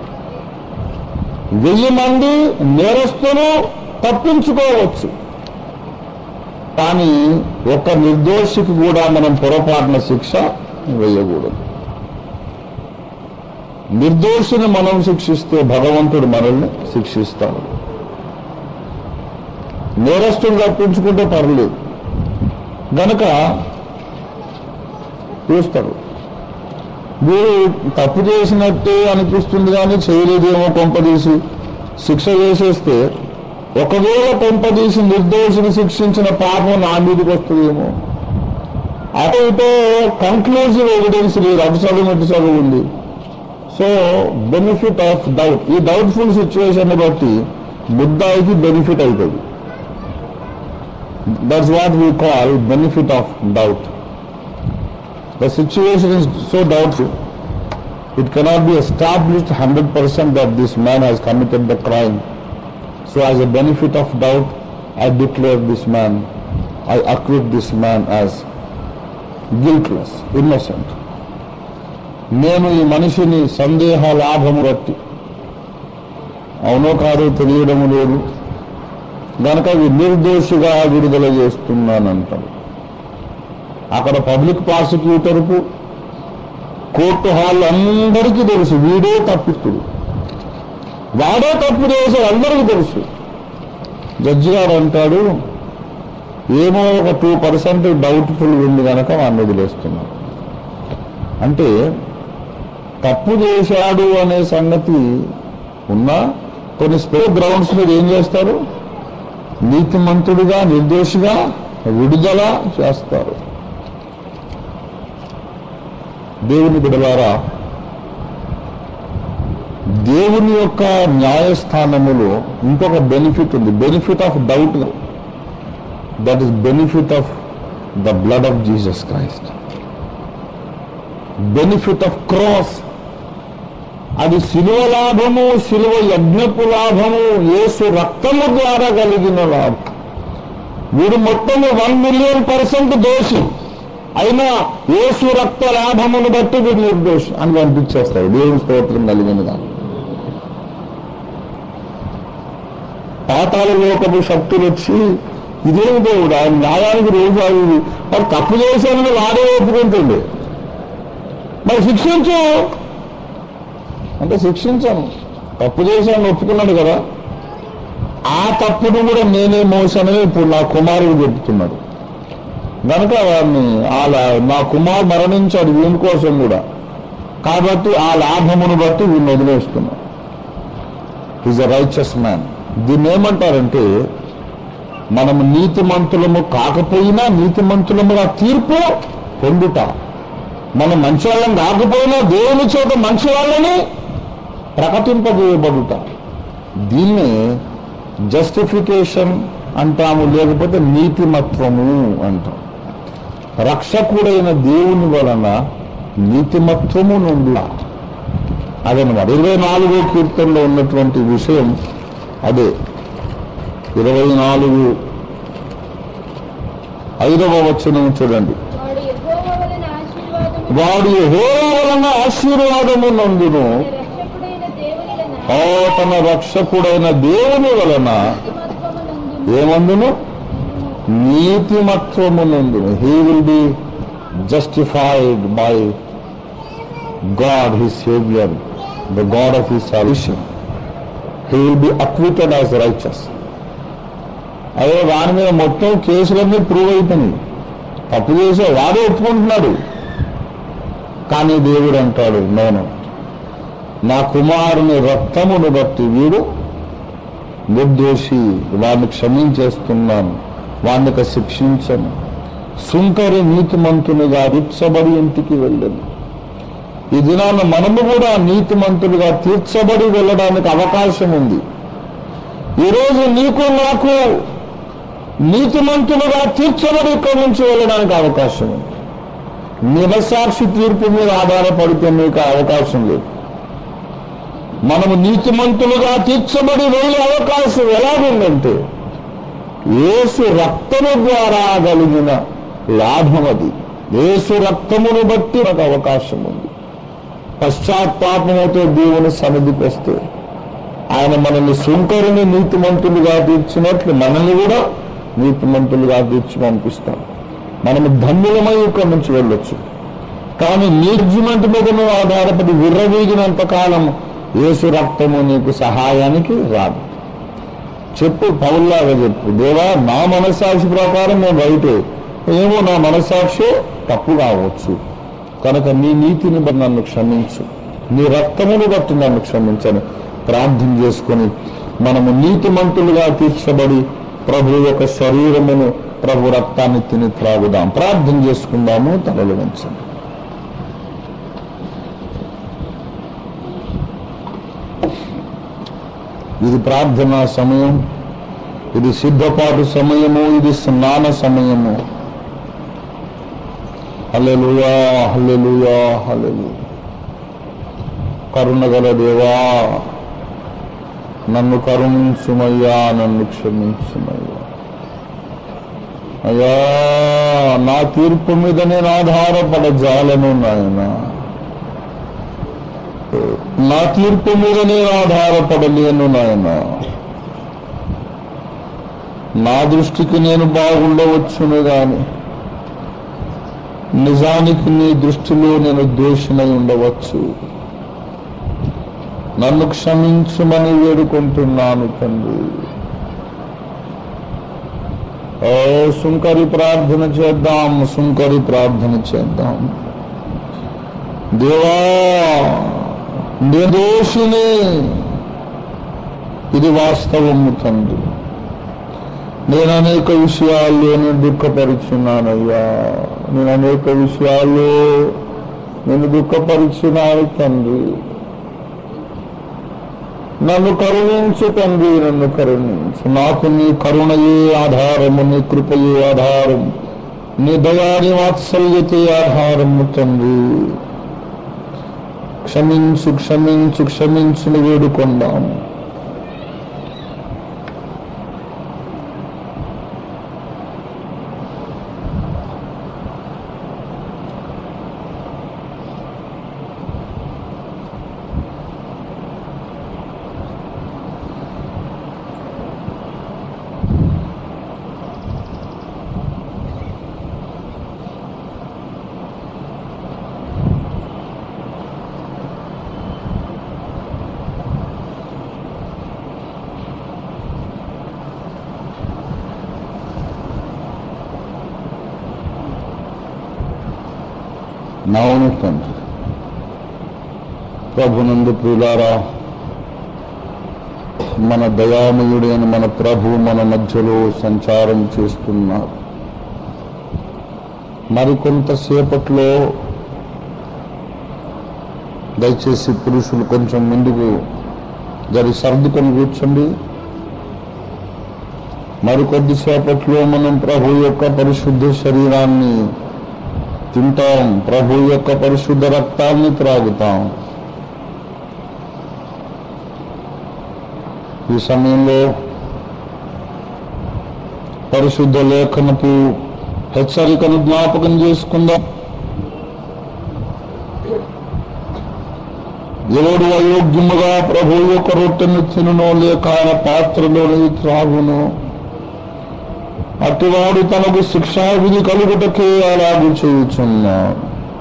వెయ్యి మంది నేరస్తులు తప్పించుకోవచ్చు, కానీ ఒక్క నిర్దోషికి కూడా మనం పొరపాటున శిక్ష వేయకూడదు. నిర్దోషిని మనం శిక్షిస్తే భగవంతుడు మనల్ని శిక్షిస్తాడు. నేరస్తులు తప్పించుకుంటే పర్లేదు గనక చూస్తారు. వీడు తప్పు చేసినట్టే అనిపిస్తుంది కానీ చేయలేదేమో కొంపదీసి శిక్ష వేసేస్తే, ఒకవేళ కొంపదీసి నిర్దోషిని శిక్షించిన పాపం నా మీదకి వస్తుందేమో. అటైతే కంక్లూజివ్ ఎవిడెన్స్ లేదు, అటు సగం ఇటు సగం ఉంది. సో బెనిఫిట్ ఆఫ్ డౌట్, ఈ డౌట్ఫుల్ సిచ్యువేషన్ బట్టి బుద్ధాయికి బెనిఫిట్ అవుతుంది. That's what we call benefit of doubt. The situation is so doubtful, it cannot be established one hundred percent that this man has committed the crime. So as a benefit of doubt, I declare this man, I acquit this man as guiltless, innocent. నేను ఈ మనిషిని సందేహ లాభము బట్టి అవునో కాదో తెలియడము లేదు గనక నిర్దోషిగా విడుదల చేస్తున్నానంటాడు. అక్కడ పబ్లిక్ ప్రాసిక్యూటర్కు, కోర్టు హాల్ అందరికీ తెలుసు వీడే తప్పిస్తుడు, వాడే తప్పు చేశాడు, అందరికీ తెలుసు. జడ్జి గారు అంటాడు, ఏమో ఒక టూ పర్సెంట్ డౌట్ఫుల్ ఉంది కనుక వాడిని వదిలేస్తున్నాడు. అంటే తప్పు చేశాడు అనే సంగతి ఉన్నా కొన్ని స్పెషల్ గ్రౌండ్స్ మీద ఏం చేస్తారు, నీతిమంతుడిగా నిర్దోషిగా విడుదల చేస్తారు. దేవుని బిడ్డలారా, దేవుని యొక్క న్యాయస్థానములో ఇంకొక బెనిఫిట్ ఉంది, benefit of doubt. That is benefit of the blood of Jesus Christ, benefit of cross. అది శిలువ లాభము, శిలువ యజ్ఞపు లాభము, యేసు రక్తము ద్వారా కలిగిన లాభం. వీడు మొత్తము వన్ మిలియన్ పర్సెంట్ దోషి అయినా యేసు రక్త లాభమును బట్టి వీడు నిర్దోషి అని కనిపించేస్తాడు. దేవుని స్తోత్రం కలిగినగా. పాతాళ లోకపు శక్తులు వచ్చి ఇదేమి దేవుడు ఆయన న్యాయానికి రోజు అవి మరి తప్పు చేశానని వాడే ఒప్పుకుంటుండే, మరి శిక్షించు అంటే శిక్షించాను, తప్పు చేశాను ఒప్పుకున్నాడు కదా, ఆ తప్పును కూడా నేనే మోసానని ఇప్పుడు నా కుమారుడు చెప్తున్నాడు. కనుక వాడిని ఆ నా కుమారు మరణించాడు వీని కోసం కూడా, కాబట్టి ఆ లాభమును బట్టి వీడిని వదిలేస్తున్నాడు. Is a righteous man. దీన్ని ఏమంటారంటే, మనము నీతిమంతులము కాకపోయినా నీతిమంతులముగా తీర్పు పొందుట, మనం మంచి వాళ్ళని కాకపోయినా దేవుని చేత మంచి వాళ్ళని ప్రకటింపజేయబడుట. దీన్నే జస్టిఫికేషన్ అంటాము, లేకపోతే నీతిమత్వము అంటాం. రక్షకుడైన దేవుని వలన నీతిమత్వము నుండి అదనమాట. ఇరవై నాలుగో కీర్తనలో ఉన్నటువంటి విషయం అదే. ఇరవై నాలుగు ఐదవ వచనం చూడండి. వాడు యెహోవా వలన ఆశీర్వాదము నందును, తన రక్షకుడైన దేవుని వలన ఏమందును నీతిమత్వము నందును. He will be justified by God his saviour, the God of his salvation. He will be acquitted as righteous. అదే వాని మీద మొత్తం కేసులన్నీ ప్రూవ్ అయిపోయినాయి, తప్పు చేసే వాడే ఒప్పుకుంటున్నాడు. కానీ దేవుడు అంటాడు, నేను నా కుమారుని రక్తమును బట్టి వీడు నిర్దోషి, వాడిని క్షమించేస్తున్నాను, వాడిని శిక్షించను. సుంకరి నీతిమంతునిగా తీర్చబడి ఇంటికి వెళ్ళను. ఈ దినాన మనము కూడా నీతిమంతులుగా తీర్చబడి వెళ్ళడానికి అవకాశం ఉంది. ఈరోజు నీకు నాకు నీతిమంతులుగా తీర్చబడి ఇక్కడి నుంచి వెళ్ళడానికి అవకాశం ఉంది. నిరసాక్షి తీర్పు మీద ఆధారపడితే మీకు అవకాశం లేదు. మనము నీతిమంతులుగా తీర్చబడి వెళ్ళే అవకాశం ఎలాగుందంటే యేసు రక్తము ద్వారా కలిగిన లాభం అది. యేసు రక్తమును బట్టి ఒక అవకాశం ఉంది. పశ్చాత్తాపముతో దేవుని సన్నిధికి వస్తే ఆయన మనల్ని సుంకరుని నీతిమంతులుగా తీర్చినట్లు మనల్ని కూడా నీతిమంతులుగా తీర్చి పంపిస్తాం. మనము ధన్యులమై ఇక్కడి నుంచి వెళ్ళొచ్చు. కానీ నీర్జిమెంట్ మీద నువ్వు ఆధారపడి విర్రవీగినంత కాలం యేసు రక్తము నీకు సహాయానికి రాదు. చెప్పు, పౌల్లాగా చెప్పు, దేవా నా మనస్సాక్షి ప్రకారం నేను రైతే, ఏమో నా మనస్సాక్షి తప్పు కావచ్చు, కనుక నీ నీతిని బట్టి నన్ను క్షమించు, నీ రక్తమును బట్టి నన్ను క్షమించని ప్రార్థన చేసుకొని మనము నీతిమంతులుగా తీర్చబడి ప్రభు యొక్క శరీరమును, ప్రభు రక్తాన్ని తిని త్రాగుదాం. ప్రార్థన చేసుకుందాము. తలలు వంచండి. ఇది ప్రార్థనా సమయం, ఇది సిద్ధపాటు సమయము, ఇది స్నాన సమయము. హల్లెలూయా, హల్లెలూయా, హల్లెలూయా. కరుణగల దేవా, నన్ను కరుణించుమయ్యా, నన్ను క్షమించుమయ్యా. అయ్యా, నా తీర్పు మీద నేను ఆధారపడజాలను నాయన, నా తీర్పు మీద నేను ఆధారపడలేను నాయన. నా దృష్టికి నేను బాగుండవచ్చును గాని నిజానికి నీ దృష్టిలో నేను దోషినై ఉండవచ్చు. నన్ను క్షమించుమని వేడుకుంటున్నాను తండ్రి. ఓ సుంకరి ప్రార్థన చేద్దాం, సుంకరి ప్రార్థన చేద్దాం. దేవా, నిర్దోషిని, ఇది వాస్తవము తండ్రి. నేను అనేక విషయాల్లో నేను దుఃఖపరుచున్నానయ్యా, నేను అనేక విషయాల్లో నేను దుఃఖపరుచున్నాను తండ్రి. నన్ను కరుణించు తండ్రి, నన్ను కరుణించు. నాకు నీ కరుణయే ఆధారము, నీ కృపయే ఆధారం, నీ దయాని వాత్సల్యతే ఆధారము తండ్రి. క్షమించు, క్షమించు, క్షమించుని వేడుకొందాము. నౌను తండ్రి. ప్రభునందు ప్రియులారా, మన దయామయుడైన మన ప్రభు మన మధ్యలో సంచారం చేస్తున్నారు. మరికొంతసేపట్లో దయచేసి పురుషులు కొంచెం ముందుకు జరి సర్దుకొని కూర్చోండి. మరికొద్దిసేపట్లో మనం ప్రభు యొక్క పరిశుద్ధ శరీరాన్ని తింటాం, ప్రభు యొక్క పరిశుద్ధ రక్తాన్ని త్రాగుతాం. ఈ సమయంలో పరిశుద్ధ లేఖనపు హెచ్చరికను జ్ఞాపకం చేసుకుందాం. ఎవడు అయోగ్యముగా ప్రభు యొక్క రొట్టెను తినునో లేక ఆయన పాత్రలోని త్రాగును, అటివాడు తనకు శిక్షావిధి కలుగుటకే అలాగూ చేయుచున్నాడు.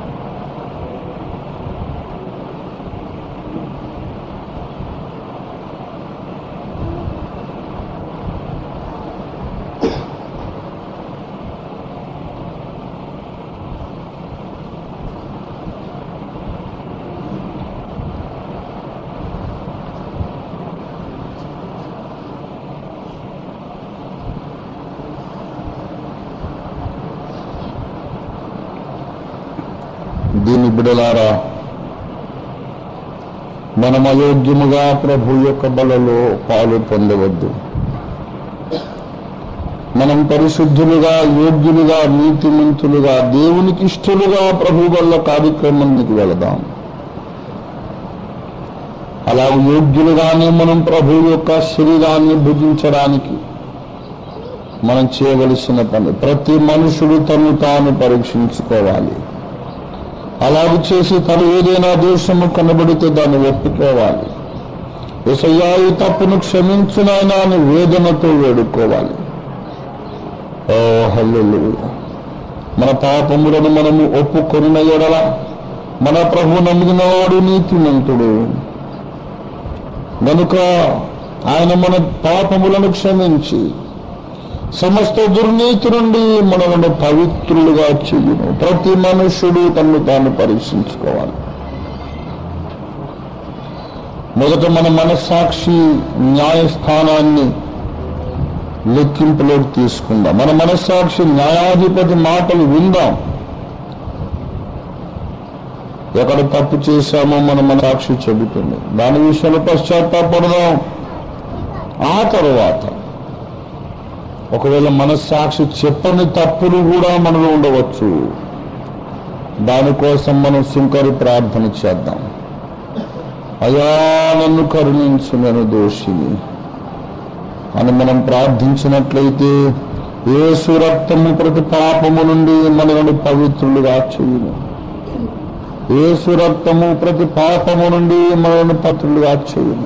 దీని బిడలారా, మనం అయోగ్యముగా ప్రభు యొక్క బలలో పాలు పొందవద్దు. మనం పరిశుద్ధులుగా, యోగ్యులుగా, నీతిమంతులుగా, దేవునికి ఇష్టలుగా ప్రభు వల్ల కార్యక్రమానికి వెళదాం. అలా యోగ్యులుగానే మనం ప్రభు యొక్క శరీరాన్ని భుజించడానికి మనం చేయవలసిన పని, ప్రతి మనుషుడు తను తాను పరీక్షించుకోవాలి. అలాగే చేసి తను ఏదైనా దోషము కనబడితే దాన్ని ఒప్పుకోవాలి. యేసయ్యా ఈ తప్పును క్షమించునైనా అని వేదనతో వేడుకోవాలి. ఓ హల్లెలూయా. మన పాపములను మనము ఒప్పుకొనిన ఎడల మన ప్రభు నమ్మినవాడు నీతిమంతుడు గనుక ఆయన మన పాపములను క్షమించి సమస్త దుర్నీతి నుండి మనలను పవిత్రులుగా చెయ్యును. ప్రతి మనుష్యుడు తన్ను తాను పరీక్షించుకోవాలి. మొదట మన మనస్సాక్షి న్యాయస్థానాన్ని లెక్కింపులోకి తీసుకుందాం. మన మనస్సాక్షి న్యాయాధిపతి మాటలు విందాం. ఎక్కడ తప్పు చేశామో మన మనస్సాక్షి చెబుతుంది. దాని విషయంలో పశ్చాత్తాపడదాం. ఆ తరువాత ఒకవేళ మనస్సాక్షి చెప్పని తప్పులు కూడా మనలో ఉండవచ్చు. దానికోసం మనం సుంకరి ప్రార్థన చేద్దాం. అయ్యా నన్ను కరుణించు, నేను దోషిని అని మనం ప్రార్థించినట్లయితే యేసు రక్తము ప్రతి పాపము నుండి మనల్ని పవిత్రులుగా చేయును. యేసు రక్తము ప్రతి పాపము నుండి మనల్ని పవిత్రులుగా చేయును.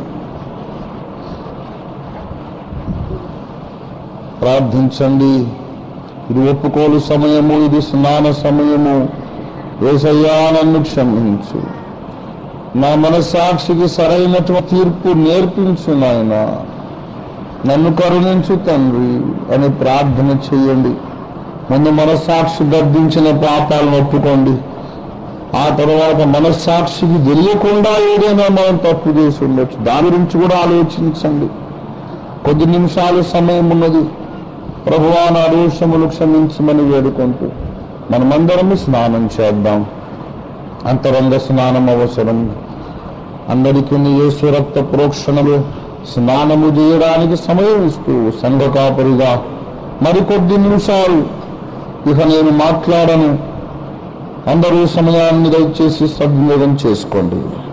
ప్రార్థించండి. ఇది ఒప్పుకోలు సమయము, ఇది స్నాన సమయము. యేసయ్యా నన్ను క్షమించు, నా మనస్సాక్షికి సరైనటువంటి తీర్పు నేర్పించు నాయన, నన్ను కరుణించు తండ్రి అని ప్రార్థన చేయండి. ముందు మనస్సాక్షి గర్దించిన పాపాలను ఒప్పుకోండి. ఆ తర్వాత మనస్సాక్షికి తెలియకుండా ఏదైనా మనం తప్పు చేసి ఉండొచ్చు, దాని గురించి కూడా ఆలోచించండి. కొద్ది నిమిషాలు సమయం ఉన్నది. ప్రభువా నా దోషములు క్షమించమని వేడుకుంటూ మనమందరము స్నానం చేద్దాం. అంతరంగ స్నానం అవసరం. అందరికీ యేసు రక్త ప్రోక్షణలు స్నానము చేయడానికి సమయం ఇస్తూ సంఘ కాపరిగా మరికొద్ది నిమిషాలు ఇక నేను మాట్లాడను. అందరూ సమయాన్ని దయచేసి సద్వినియోగం చేసుకోండి.